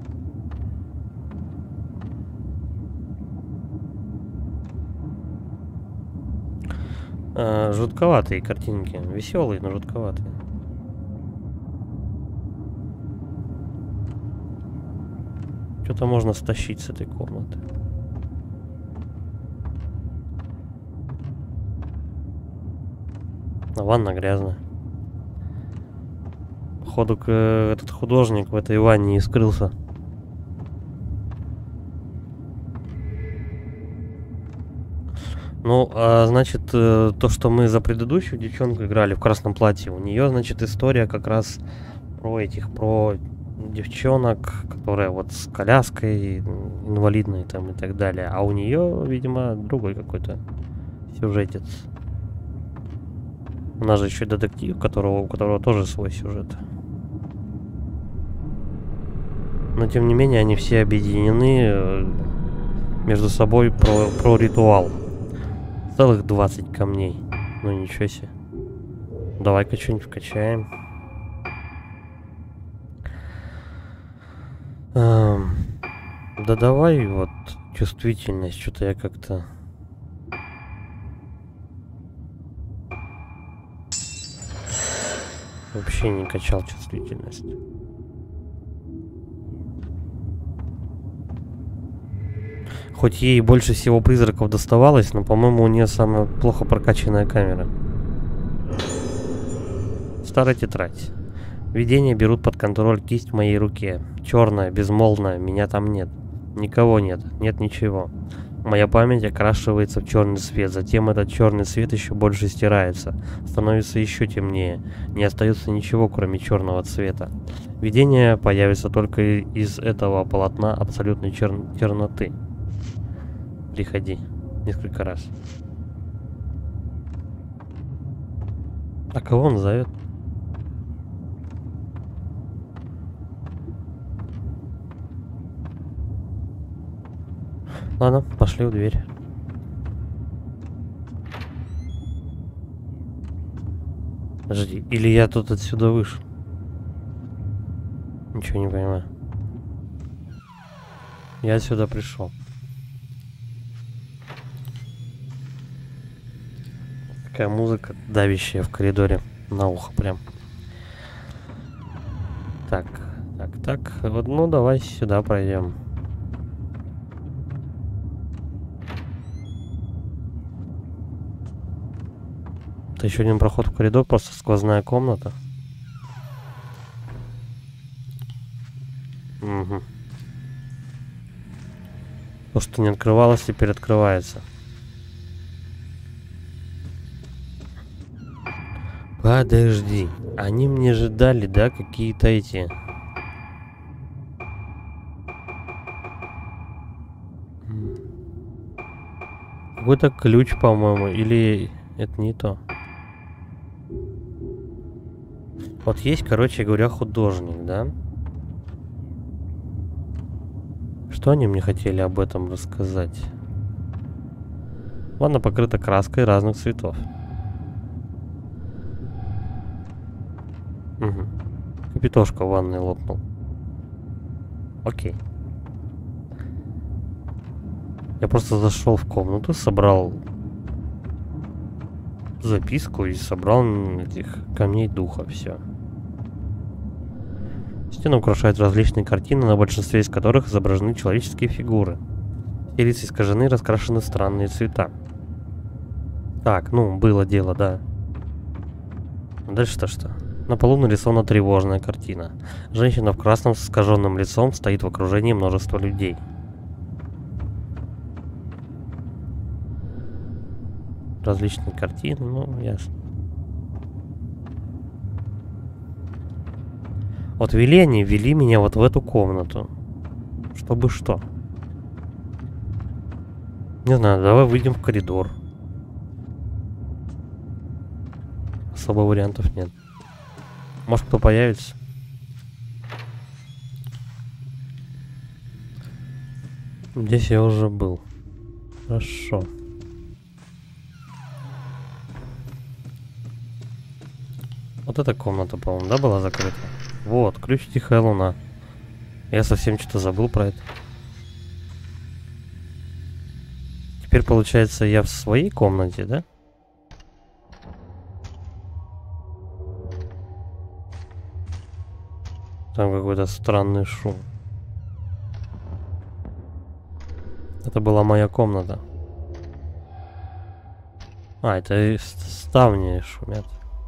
А, жутковатые картинки. Веселые, но жутковатые. Что-то можно стащить с этой комнаты. А ванна грязная. Походу, этот художник в этой ванне и скрылся. Ну, а, значит, то, что мы за предыдущую девчонку играли в красном платье, у нее, значит, история как раз про этих, про девчонок, которая вот с коляской инвалидной там и так далее. А у нее, видимо, другой какой-то сюжетец. У нас же еще детектив, у которого, у которого тоже свой сюжет. Но тем не менее, они все объединены между собой про, про ритуал. Целых двадцать камней. Ну ничего себе. Давай-ка что-нибудь вкачаем. Эм, да давай вот чувствительность. Что-то я как-то... Вообще не качал чувствительность. Хоть ей больше всего призраков доставалось, но, по-моему, у нее самая плохо прокачанная камера. Старая тетрадь. Видения берут под контроль кисть в моей руке. Черная, безмолвная, меня там нет. Никого нет, нет ничего. Моя память окрашивается в черный цвет, затем этот черный цвет еще больше стирается, становится еще темнее, не остается ничего, кроме черного цвета. Видение появится только из этого полотна абсолютной чер... черноты. Приходи несколько раз. А кого он зовет? Ладно, пошли в дверь. Подожди, или я тут отсюда вышел? Ничего не понимаю. Я отсюда пришел. Такая музыка давящая в коридоре на ухо прям. Так, так, так. Вот, ну давай сюда пройдем. Это еще один проход в коридор, просто сквозная комната. Угу. То, что не открывалось, теперь открывается. Подожди. Они мне же дали, да, какие-то эти... Какой-то ключ, по-моему, или это не то. Вот есть, короче говоря, художник, да? Что они мне хотели об этом рассказать? Ванна покрыта краской разных цветов. Угу. Капитошка в ванной лопнул. Окей. Я просто зашел в комнату, собрал записку и собрал этих камней духа. Все. Стену украшают различные картины, на большинстве из которых изображены человеческие фигуры. Все лица искажены, раскрашены в странные цвета. Так, ну, было дело, да. Дальше-то что? На полу нарисована тревожная картина. Женщина в красном с искаженным лицом стоит в окружении множества людей. Различные картины, ну, ясно. Вот вели они, вели меня вот в эту комнату. Чтобы что? Не знаю, давай выйдем в коридор. Особо вариантов нет. Может, кто появится? Здесь я уже был. Хорошо. Вот эта комната, по-моему, да, была закрыта? Вот, ключ Тихая Луна. Я совсем что-то забыл про это. Теперь, получается, я в своей комнате, да? Там какой-то странный шум. Это была моя комната. А, это ставни шумят.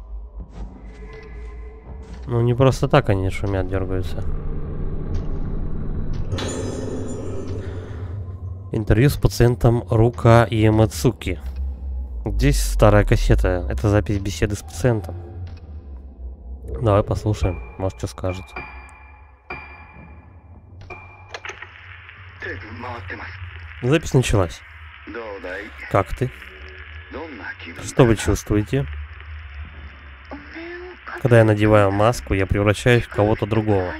Ну, не просто так они шумят, дергаются. Интервью с пациентом Рука Ямацуки. Здесь старая кассета. Это запись беседы с пациентом. Давай послушаем. Может, что скажет. Запись началась. Как ты? Что вы чувствуете? Когда я надеваю маску, я превращаюсь в кого-то другого.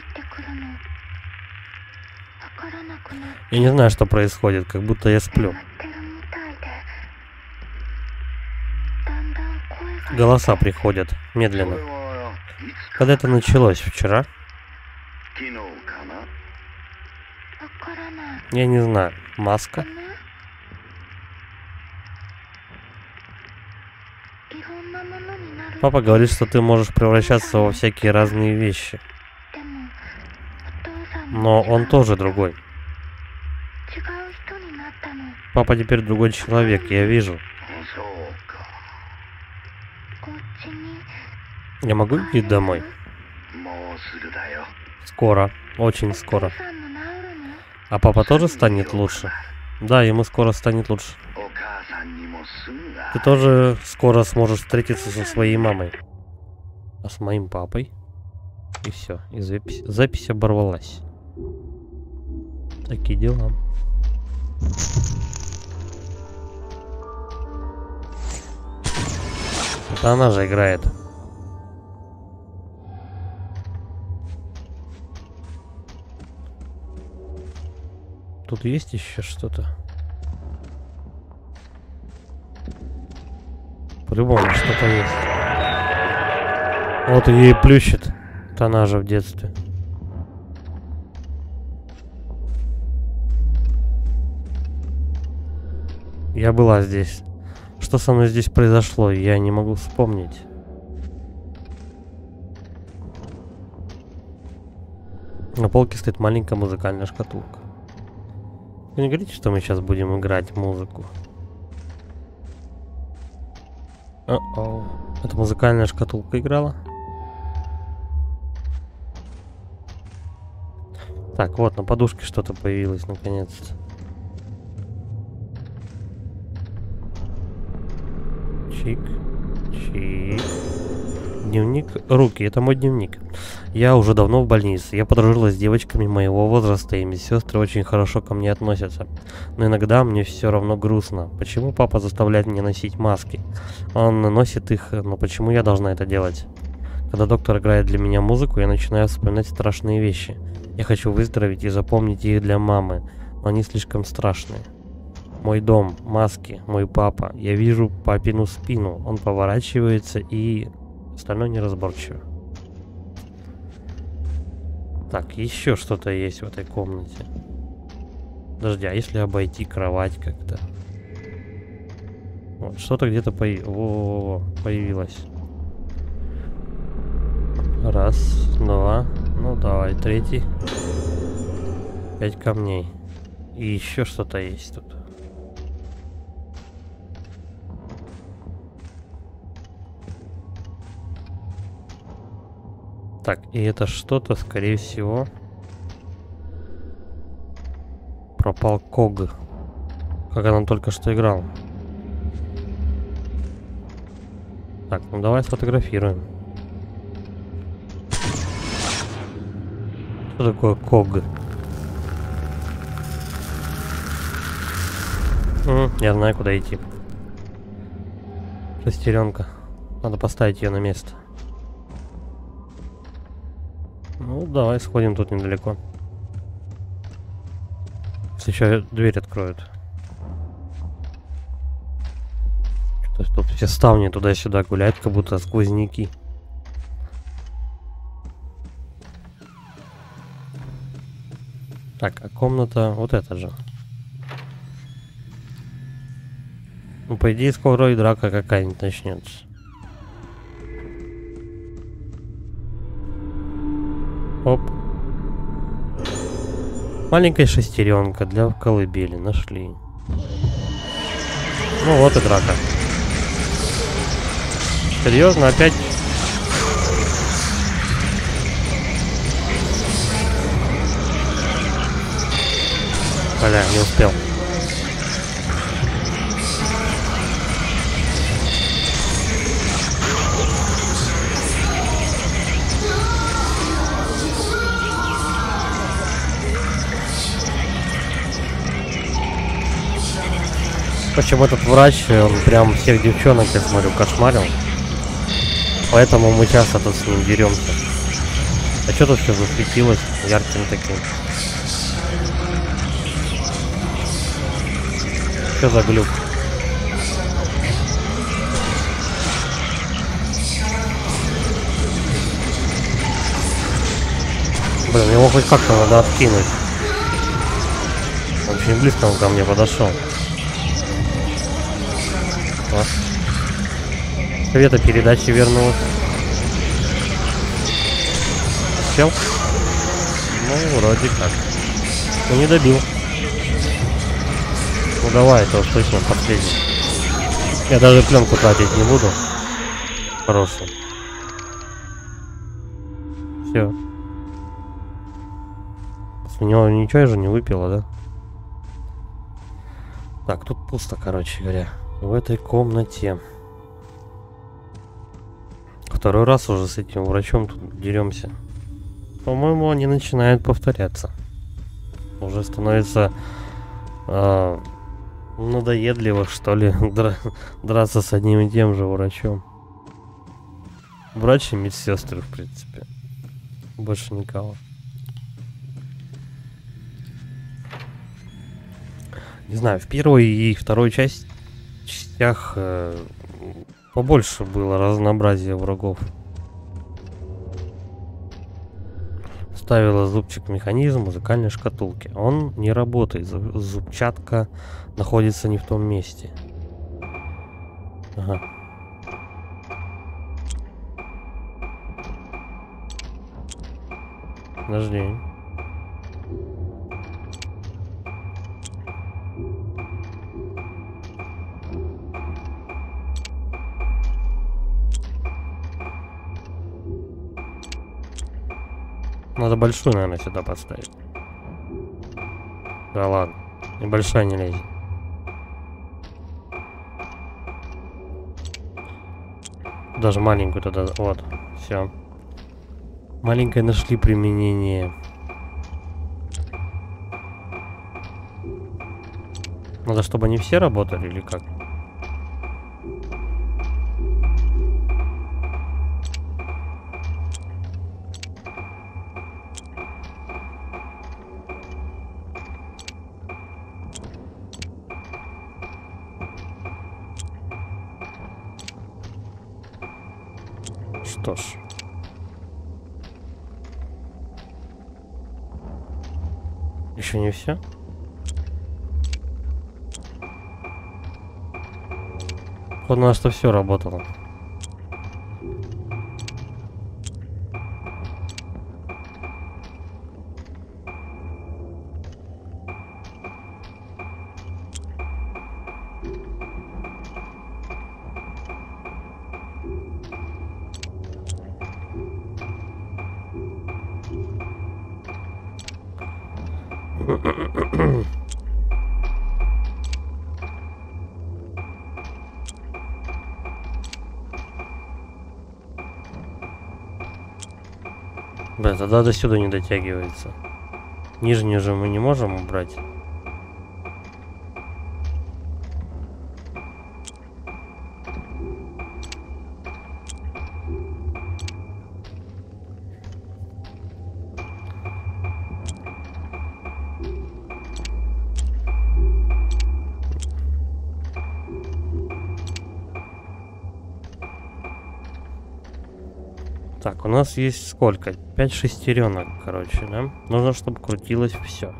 Я не знаю, что происходит, как будто я сплю. Голоса приходят медленно. Когда это началось? Вчера? Я не знаю. Маска? Папа говорит, что ты можешь превращаться во всякие разные вещи. Но он тоже другой. Папа теперь другой человек, я вижу. Я могу идти домой? Скоро, очень скоро. А папа тоже станет лучше? Да, ему скоро станет лучше. Ты тоже скоро сможешь встретиться со своей мамой. А с моим папой? И все. И запись, запись оборвалась. Такие дела. Это она же играет. Тут есть еще что-то? По-любому что-то есть. Вот ей плющит. Это она же в детстве. Я была здесь. Что со мной здесь произошло, я не могу вспомнить. На полке стоит маленькая музыкальная шкатулка. Вы не говорите, что мы сейчас будем играть музыку? О-оу. Эта музыкальная шкатулка играла? Так, вот на подушке что-то появилось наконец-то. Чик, чик. Дневник руки. Это мой дневник. Я уже давно в больнице. Я подружилась с девочками моего возраста, и медсестры очень хорошо ко мне относятся. Но иногда мне все равно грустно. Почему папа заставляет меня носить маски? Он носит их, но почему я должна это делать? Когда доктор играет для меня музыку, я начинаю вспоминать страшные вещи. Я хочу выздороветь и запомнить их для мамы, но они слишком страшные. Мой дом, маски, мой папа. Я вижу папину спину. Он поворачивается и... Остальное неразборчиво. Так, еще что-то есть в этой комнате. Подожди, а если обойти кровать как-то? Вот, что-то где-то появ... Во-во-во, появилось. Раз, два. Ну, давай, третий. Пять камней. И еще что-то есть тут. Так, и это что-то, скорее всего, пропал Ког. Как она только что играл. Так, ну давай сфотографируем. Что такое Ког? М, я знаю, куда идти. Шестеренка. Надо поставить ее на место. Ну, давай сходим тут недалеко. Если еще дверь откроют. Что-то тут все ставни туда-сюда гуляют, как будто сквозняки. Так, а комната вот эта же. Ну, по идее, скоро и драка какая-нибудь начнется. Оп. Маленькая шестеренка для колыбели. Нашли. Ну вот и драка. Серьезно, опять? Бля, не успел. Почему этот врач, он прям всех девчонок, я смотрю, кошмарил. Поэтому мы часто тут с ним деремся. А что тут все засветилось ярким таким? Что за глюк? Блин, его хоть как-то надо откинуть. Очень близко он ко мне подошел. Светопередачи вернулась. Сел? Ну, вроде как. Ну, не добил. Ну, давай, это уж точно последний. Я даже пленку тратить не буду. Хороший. Все. После него ничего же не выпила, да? Так, тут пусто, короче говоря. В этой комнате. Второй раз уже с этим врачом тут деремся. По-моему, они начинают повторяться. Уже становится э, надоедливо, что ли, дра драться с одним и тем же врачом. Врач и медсестры, в принципе. Больше никого. Не знаю, в первой и второй части, частях э, побольше было разнообразия врагов. Ставила зубчик механизм музыкальной шкатулки. Он не работает. Зубчатка находится не в том месте. Ага. Подожди. Надо большую, наверное, сюда подставить. Да ладно. И большая не лезет. Даже маленькую тогда. Вот. Все. Маленькой нашли применение. Надо, чтобы они все работали или как? Что ж. Еще не все? Вот на что все работало. Да, тогда до сюда не дотягивается. Нижнюю же мы не можем убрать. Так, у нас есть сколько? Пять шестеренок, короче, да? Нужно, чтобы крутилось все.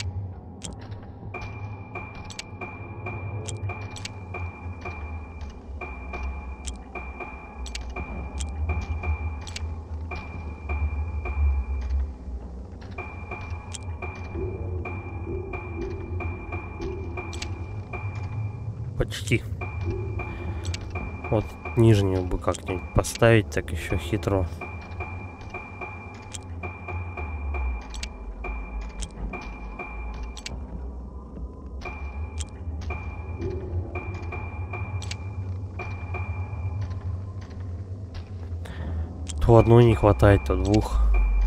Почти. Вот нижнюю бы как-нибудь поставить, так еще хитро. То одной не хватает, то двух.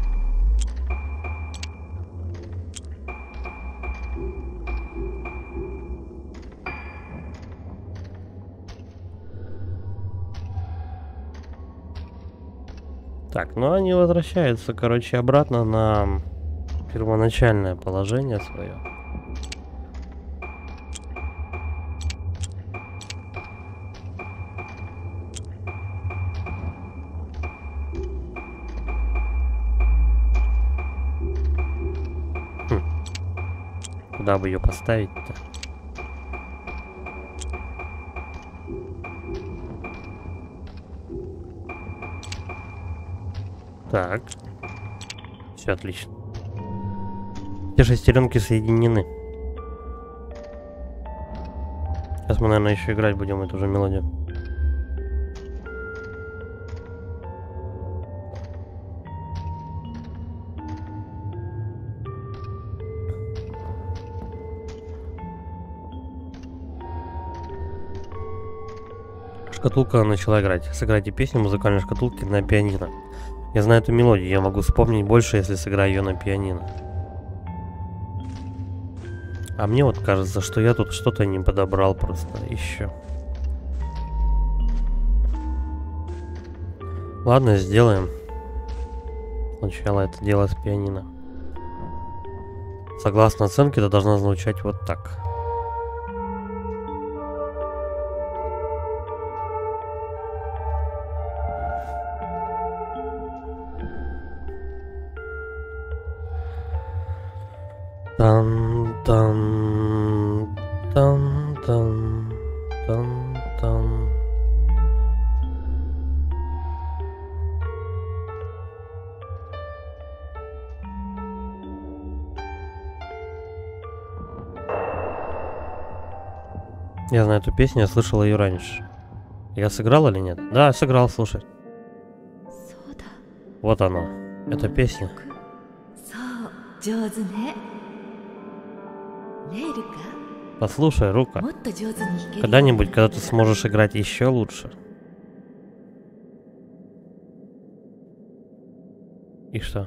Так, ну они возвращаются, короче, обратно на первоначальное положение свое. Хм. Куда бы ее поставить-то? Так. Все отлично. Все шестеренки соединены. Сейчас мы, наверное, еще играть будем эту же мелодию. Шкатулка начала играть. Сыграйте песню музыкальной шкатулки на пианино. Я знаю эту мелодию, я могу вспомнить больше, если сыграю ее на пианино. А мне вот кажется, что я тут что-то не подобрал просто еще. Ладно, сделаем. Сначала это дело с пианино. Согласно оценке, это должно звучать вот так. Тан-тан, тан-тан, тан-тан. Я знаю эту песню, я слышал ее раньше. Я сыграл или нет? Да, сыграл, слушай. Вот оно. Это песня. Послушай, Рука. Когда-нибудь, когда ты сможешь играть еще лучше. И что?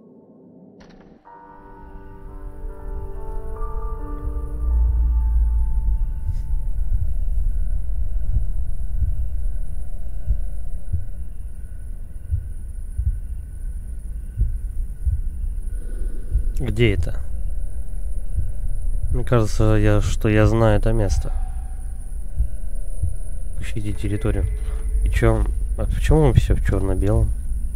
Где это? Мне кажется, я, что я знаю это место. Ищите территорию. И чё? А почему мы все в черно-белом?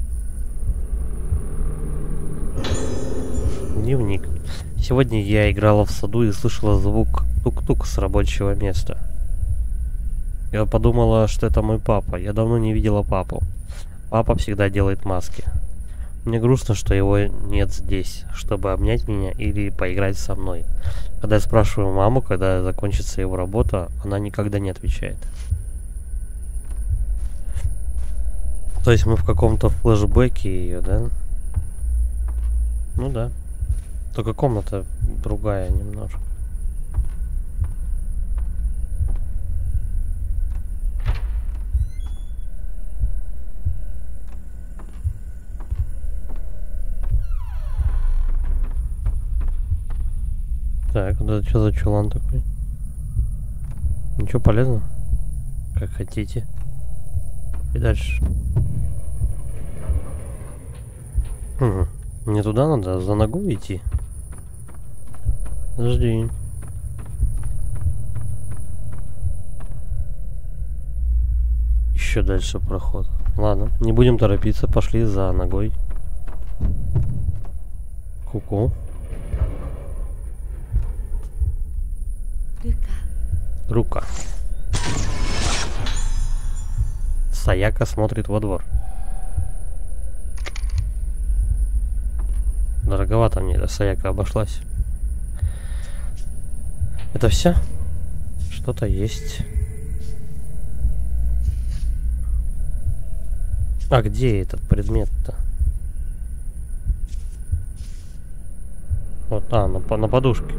Дневник. Сегодня я играла в саду и слышала звук тук-тук с рабочего места. Я подумала, что это мой папа. Я давно не видела папу. Папа всегда делает маски. Мне грустно, что его нет здесь, чтобы обнять меня или поиграть со мной. Когда я спрашиваю маму, когда закончится его работа, она никогда не отвечает. То есть мы в каком-то флешбеке ее, да? Ну да. Только комната другая немножко. Так, вот это что за чулан такой? Ничего полезного? Как хотите. И дальше. Угу. Мне туда надо за ногу идти. Подожди. Еще дальше проход. Ладно, не будем торопиться, пошли за ногой. Ку-ку. Рука. Саяка смотрит во двор. Дороговато мне эта Саяка обошлась. Это все? Что-то есть. А где этот предмет-то? Вот, а, на, на подушке.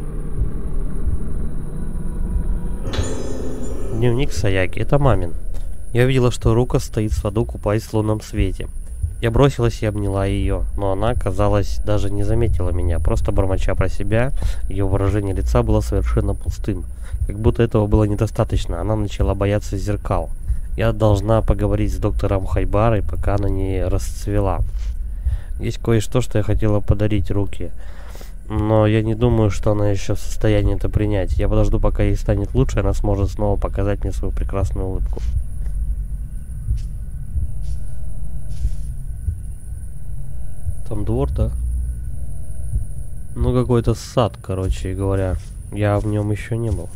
Дневник Саяки. Это мамин. Я увидела, что Рука стоит в саду, купаясь в лунном свете. Я бросилась и обняла ее, но она, казалось, даже не заметила меня. Просто бормоча про себя, ее выражение лица было совершенно пустым. Как будто этого было недостаточно. Она начала бояться зеркал. Я должна поговорить с доктором Хайбарой, пока она не расцвела. Есть кое-что, что я хотела подарить Руке. Но я не думаю, что она еще в состоянии это принять. Я подожду, пока ей станет лучше, и она сможет снова показать мне свою прекрасную улыбку. Там двор, да? Ну, какой-то сад, короче говоря. Я в нем еще не был.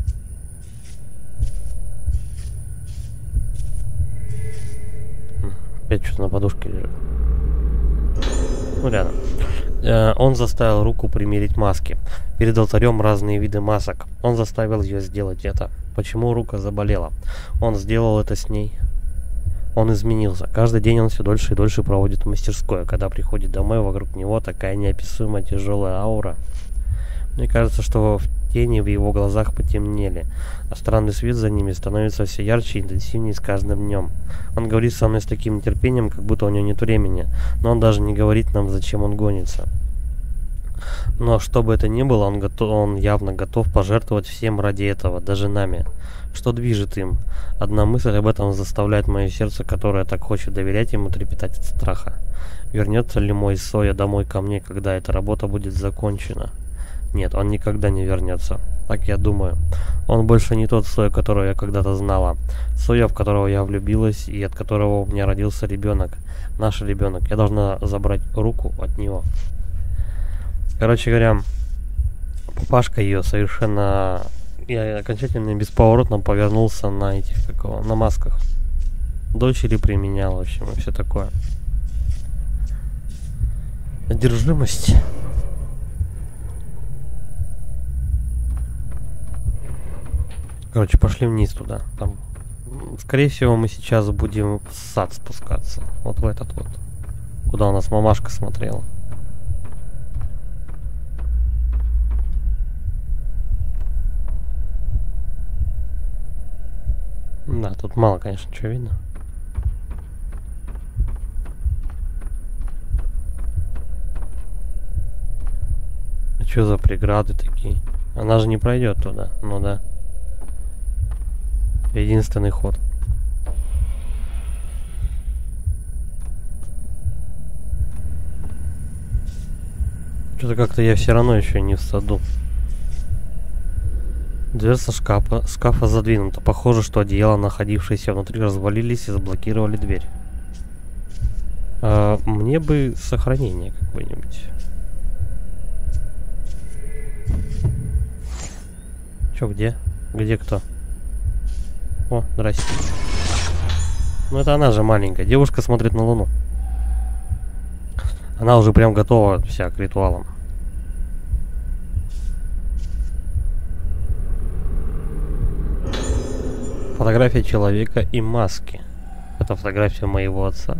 Опять что-то на подушке лежит. Ну, рядом. Он заставил Руку примерить маски. Перед алтарем разные виды масок. Он заставил ее сделать это. Почему Рука заболела? Он сделал это с ней. Он изменился. Каждый день он все дольше и дольше проводит в мастерской. Когда приходит домой, вокруг него такая неописуемо тяжелая аура. Мне кажется, что в тени в его глазах потемнели, а странный свет за ними становится все ярче и интенсивнее с каждым днем. Он говорит со мной с таким нетерпением, как будто у него нет времени, но он даже не говорит нам, зачем он гонится. Но что бы это ни было, он, готов, он явно готов пожертвовать всем ради этого, даже нами. Что движет им? Одна мысль об этом заставляет мое сердце, которое так хочет доверять ему, трепетать от страха. Вернется ли мой Соя домой ко мне, когда эта работа будет закончена? Нет, он никогда не вернется. Так я думаю. Он больше не тот Соя, которого я когда-то знала. Соя, в которого я влюбилась и от которого у меня родился ребенок. Наш ребенок. Я должна забрать руку от него. Короче говоря, папашка ее совершенно... Я окончательно бесповоротно повернулся на этих, какого, на масках. Дочери применял, в общем, и все такое. Одержимость. Короче, пошли вниз туда. Там, скорее всего, мы сейчас будем в сад спускаться. Вот в этот вот. Куда у нас мамашка смотрела. Да, тут мало, конечно, чего видно. А что за преграды такие? Она же не пройдет туда. Ну да. Единственный ход. Что-то как-то я все равно еще не в саду. Дверца шкафа, шкафа задвинута. Похоже, что одеяла, находившиеся внутри, развалились и заблокировали дверь. А, мне бы сохранение какое-нибудь. Чё, где? Где кто? О, здрасте. Ну это она же маленькая. Девушка смотрит на Луну. Она уже прям готова вся к ритуалам. Фотография человека и маски. Это фотография моего отца.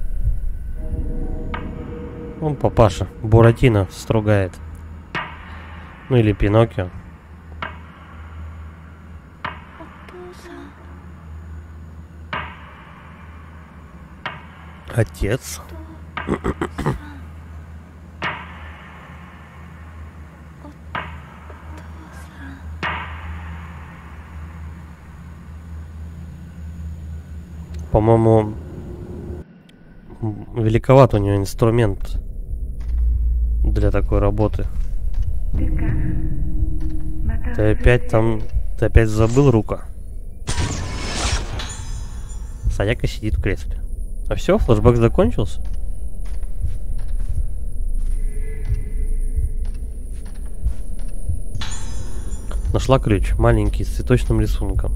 Он папаша. Буратино стругает. Ну или Пиноккио. Отец. По-моему, великоват у нее инструмент для такой работы. Ты опять там... Ты опять забыл, Рука? Саяка сидит в кресле. А все, флешбэк закончился? Нашла ключ, маленький, с цветочным рисунком.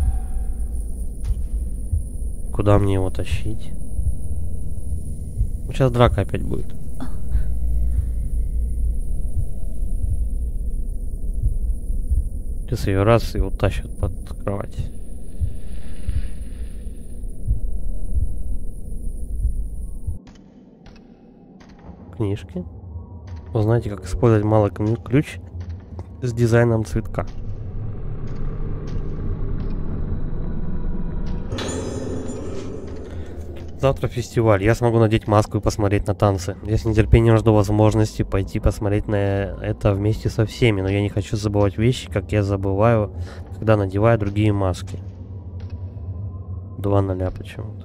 Куда мне его тащить? Сейчас драка опять будет. Сейчас ее раз и утащат под кровать. Книжки. Узнайте, как использовать малый ключ с дизайном цветка. Завтра фестиваль. Я смогу надеть маску и посмотреть на танцы. Я с нетерпением жду возможности пойти посмотреть на это вместе со всеми, но я не хочу забывать вещи, как я забываю, когда надеваю другие маски. Два ноля почему-то.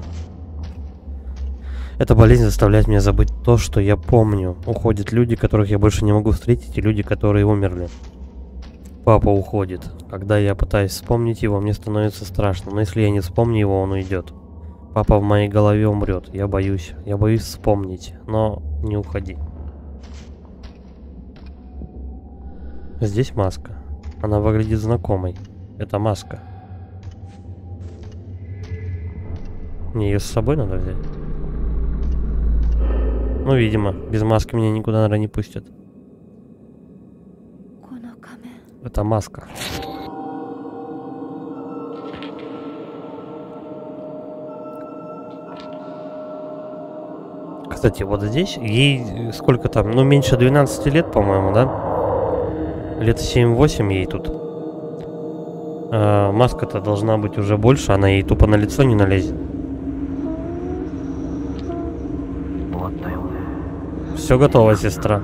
Эта болезнь заставляет меня забыть то, что я помню. Уходят люди, которых я больше не могу встретить, и люди, которые умерли. Папа уходит. Когда я пытаюсь вспомнить его, мне становится страшно, но если я не вспомню его, он уйдет. Папа в моей голове умрет. Я боюсь. Я боюсь вспомнить. Но не уходи. Здесь маска. Она выглядит знакомой. Это маска. Мне ее с собой надо взять? Ну, видимо. Без маски меня никуда, наверное, не пустят. Это маска. Кстати, вот здесь ей сколько там, ну меньше двенадцати лет, по-моему, да? Лет семь-восемь ей тут. А, маска-то должна быть уже больше, она ей тупо на лицо не налезет. Все готово, сестра.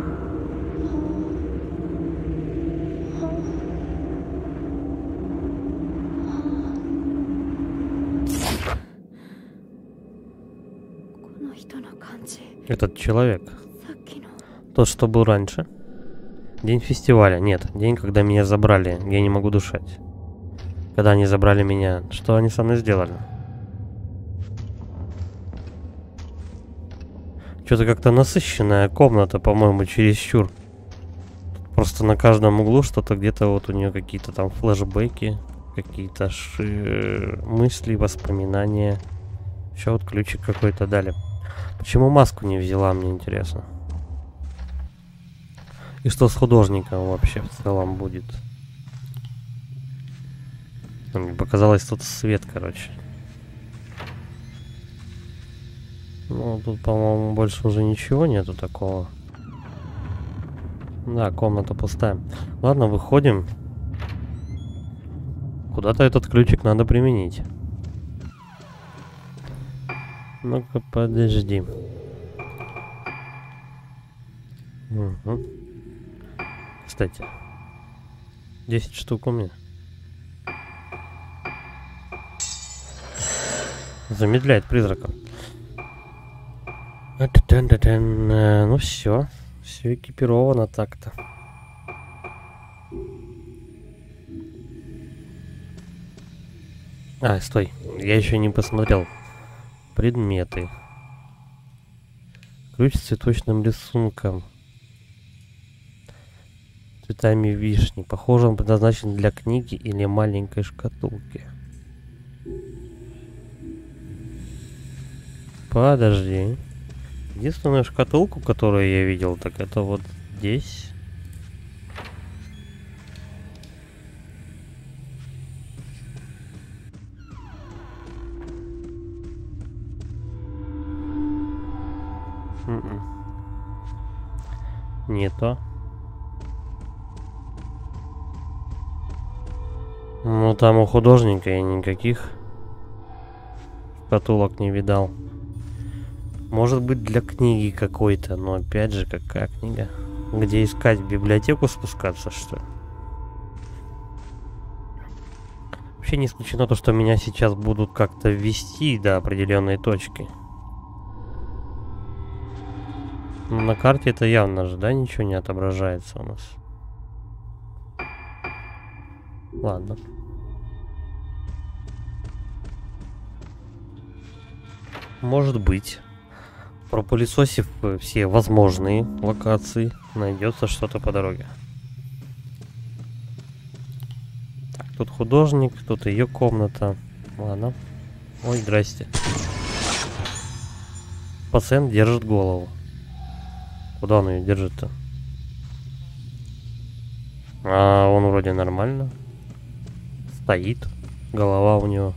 Этот человек. Тот, что был раньше. День фестиваля. Нет, день, когда меня забрали. Я не могу дышать. Когда они забрали меня, что они со мной сделали? Что-то как-то насыщенная комната, по-моему, чересчур. Тут просто на каждом углу что-то где-то вот у нее какие-то там флешбеки, какие-то ши... мысли, воспоминания. Еще вот ключик какой-то дали. Почему маску не взяла, мне интересно. И что с художником вообще в целом будет? Мне показалось, тут свет, короче. Ну, тут, по-моему, больше уже ничего нету такого. Да, комната пустая. Ладно, выходим. Куда-то этот ключик надо применить. Ну-ка, подожди. Угу. Кстати, десять штук у меня. Замедляет призраков. Ну все. Все экипировано так-то. А, стой. Я еще не посмотрел. Предметы. Ключ с цветочным рисунком. Цветами вишни. Похоже, он предназначен для книги или маленькой шкатулки. Подожди. Единственную шкатулку, которую я видел, так это вот здесь. М-м. Не то. Ну там у художника я никаких шкатулок не видал. Может быть для книги какой-то, но опять же, какая книга? Где искать? В библиотеку спускаться, что ли? Вообще не исключено то, что меня сейчас будут как-то ввести до определенной точки. Но на карте это явно же, да, ничего не отображается у нас. Ладно. Может быть. Пропылесосив все возможные локации, найдется что-то по дороге. Так, тут художник, тут ее комната. Ладно. Ой, здрасте. Пациент держит голову. Куда он ее держит-то? А он вроде нормально. Стоит. Голова у него.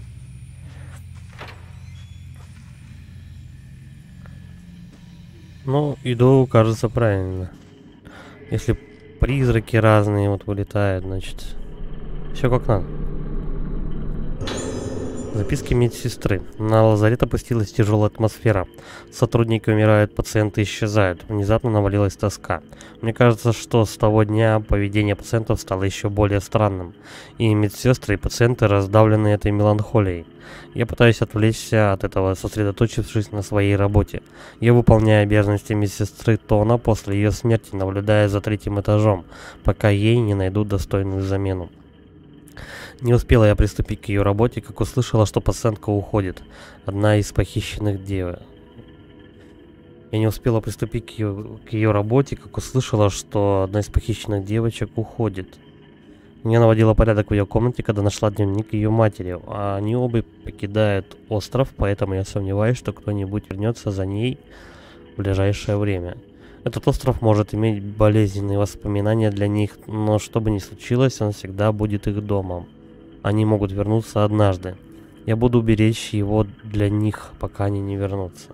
Ну, иду, кажется, правильно. Если призраки разные вот вылетают, значит, все как надо. Записки медсестры. На лазарет опустилась тяжелая атмосфера. Сотрудники умирают, пациенты исчезают. Внезапно навалилась тоска. Мне кажется, что с того дня поведение пациентов стало еще более странным. И медсестры, и пациенты раздавлены этой меланхолией. Я пытаюсь отвлечься от этого, сосредоточившись на своей работе. Я выполняю обязанности медсестры Тона после ее смерти, наблюдая за третьим этажом, пока ей не найдут достойную замену. Не успела я приступить к ее работе, как услышала, что пациентка уходит. Одна из похищенных девок. Я не успела приступить к ее, к ее работе, как услышала, что одна из похищенных девочек уходит. Я наводила порядок в ее комнате, когда нашла дневник ее матери. А они оба покидают остров, поэтому я сомневаюсь, что кто-нибудь вернется за ней в ближайшее время. Этот остров может иметь болезненные воспоминания для них, но что бы ни случилось, он всегда будет их домом. Они могут вернуться однажды. Я буду беречь его для них, пока они не вернутся.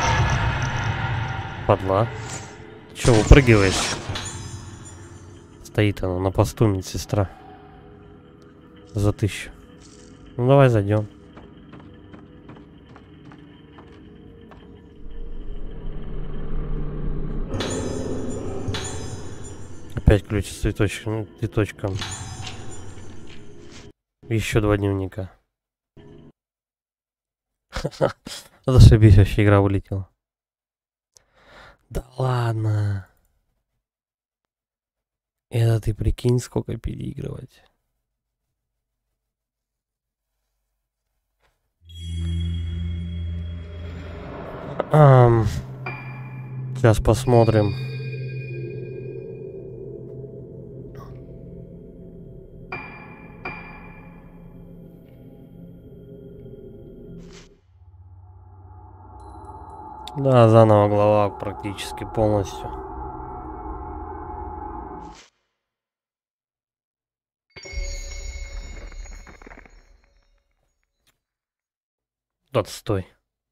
Падла. Че, выпрыгиваешь? Стоит она на посту, медсестра. За тысячу. Ну давай зайдем. Опять ключ с цветочком, цветочком. Еще два дневника. Зашибись, вообще игра вылетела. Да ладно. Это ты прикинь, сколько переигрывать. Ам, сейчас посмотрим. Да, заново глава практически полностью. Отстой.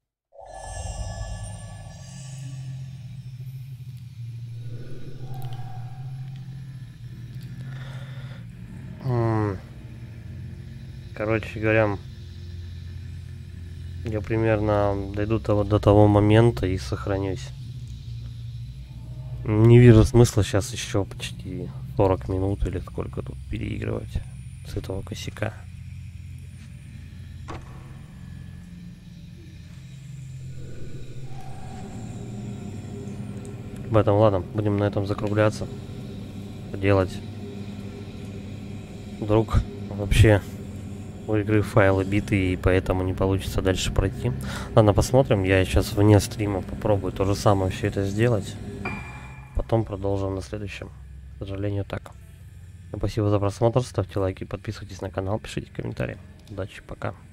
М. Короче говоря, я примерно дойду того, до того момента и сохранюсь. Не вижу смысла сейчас еще почти сорок минут или сколько тут переигрывать с этого косяка. В этом, ладно, будем на этом закругляться. Делать. Вдруг вообще у игры файлы биты, и поэтому не получится дальше пройти. Ладно, посмотрим. Я сейчас вне стрима попробую то же самое все это сделать. Потом продолжим на следующем. К сожалению, так. Спасибо за просмотр. Ставьте лайки, подписывайтесь на канал, пишите комментарии. Удачи, пока.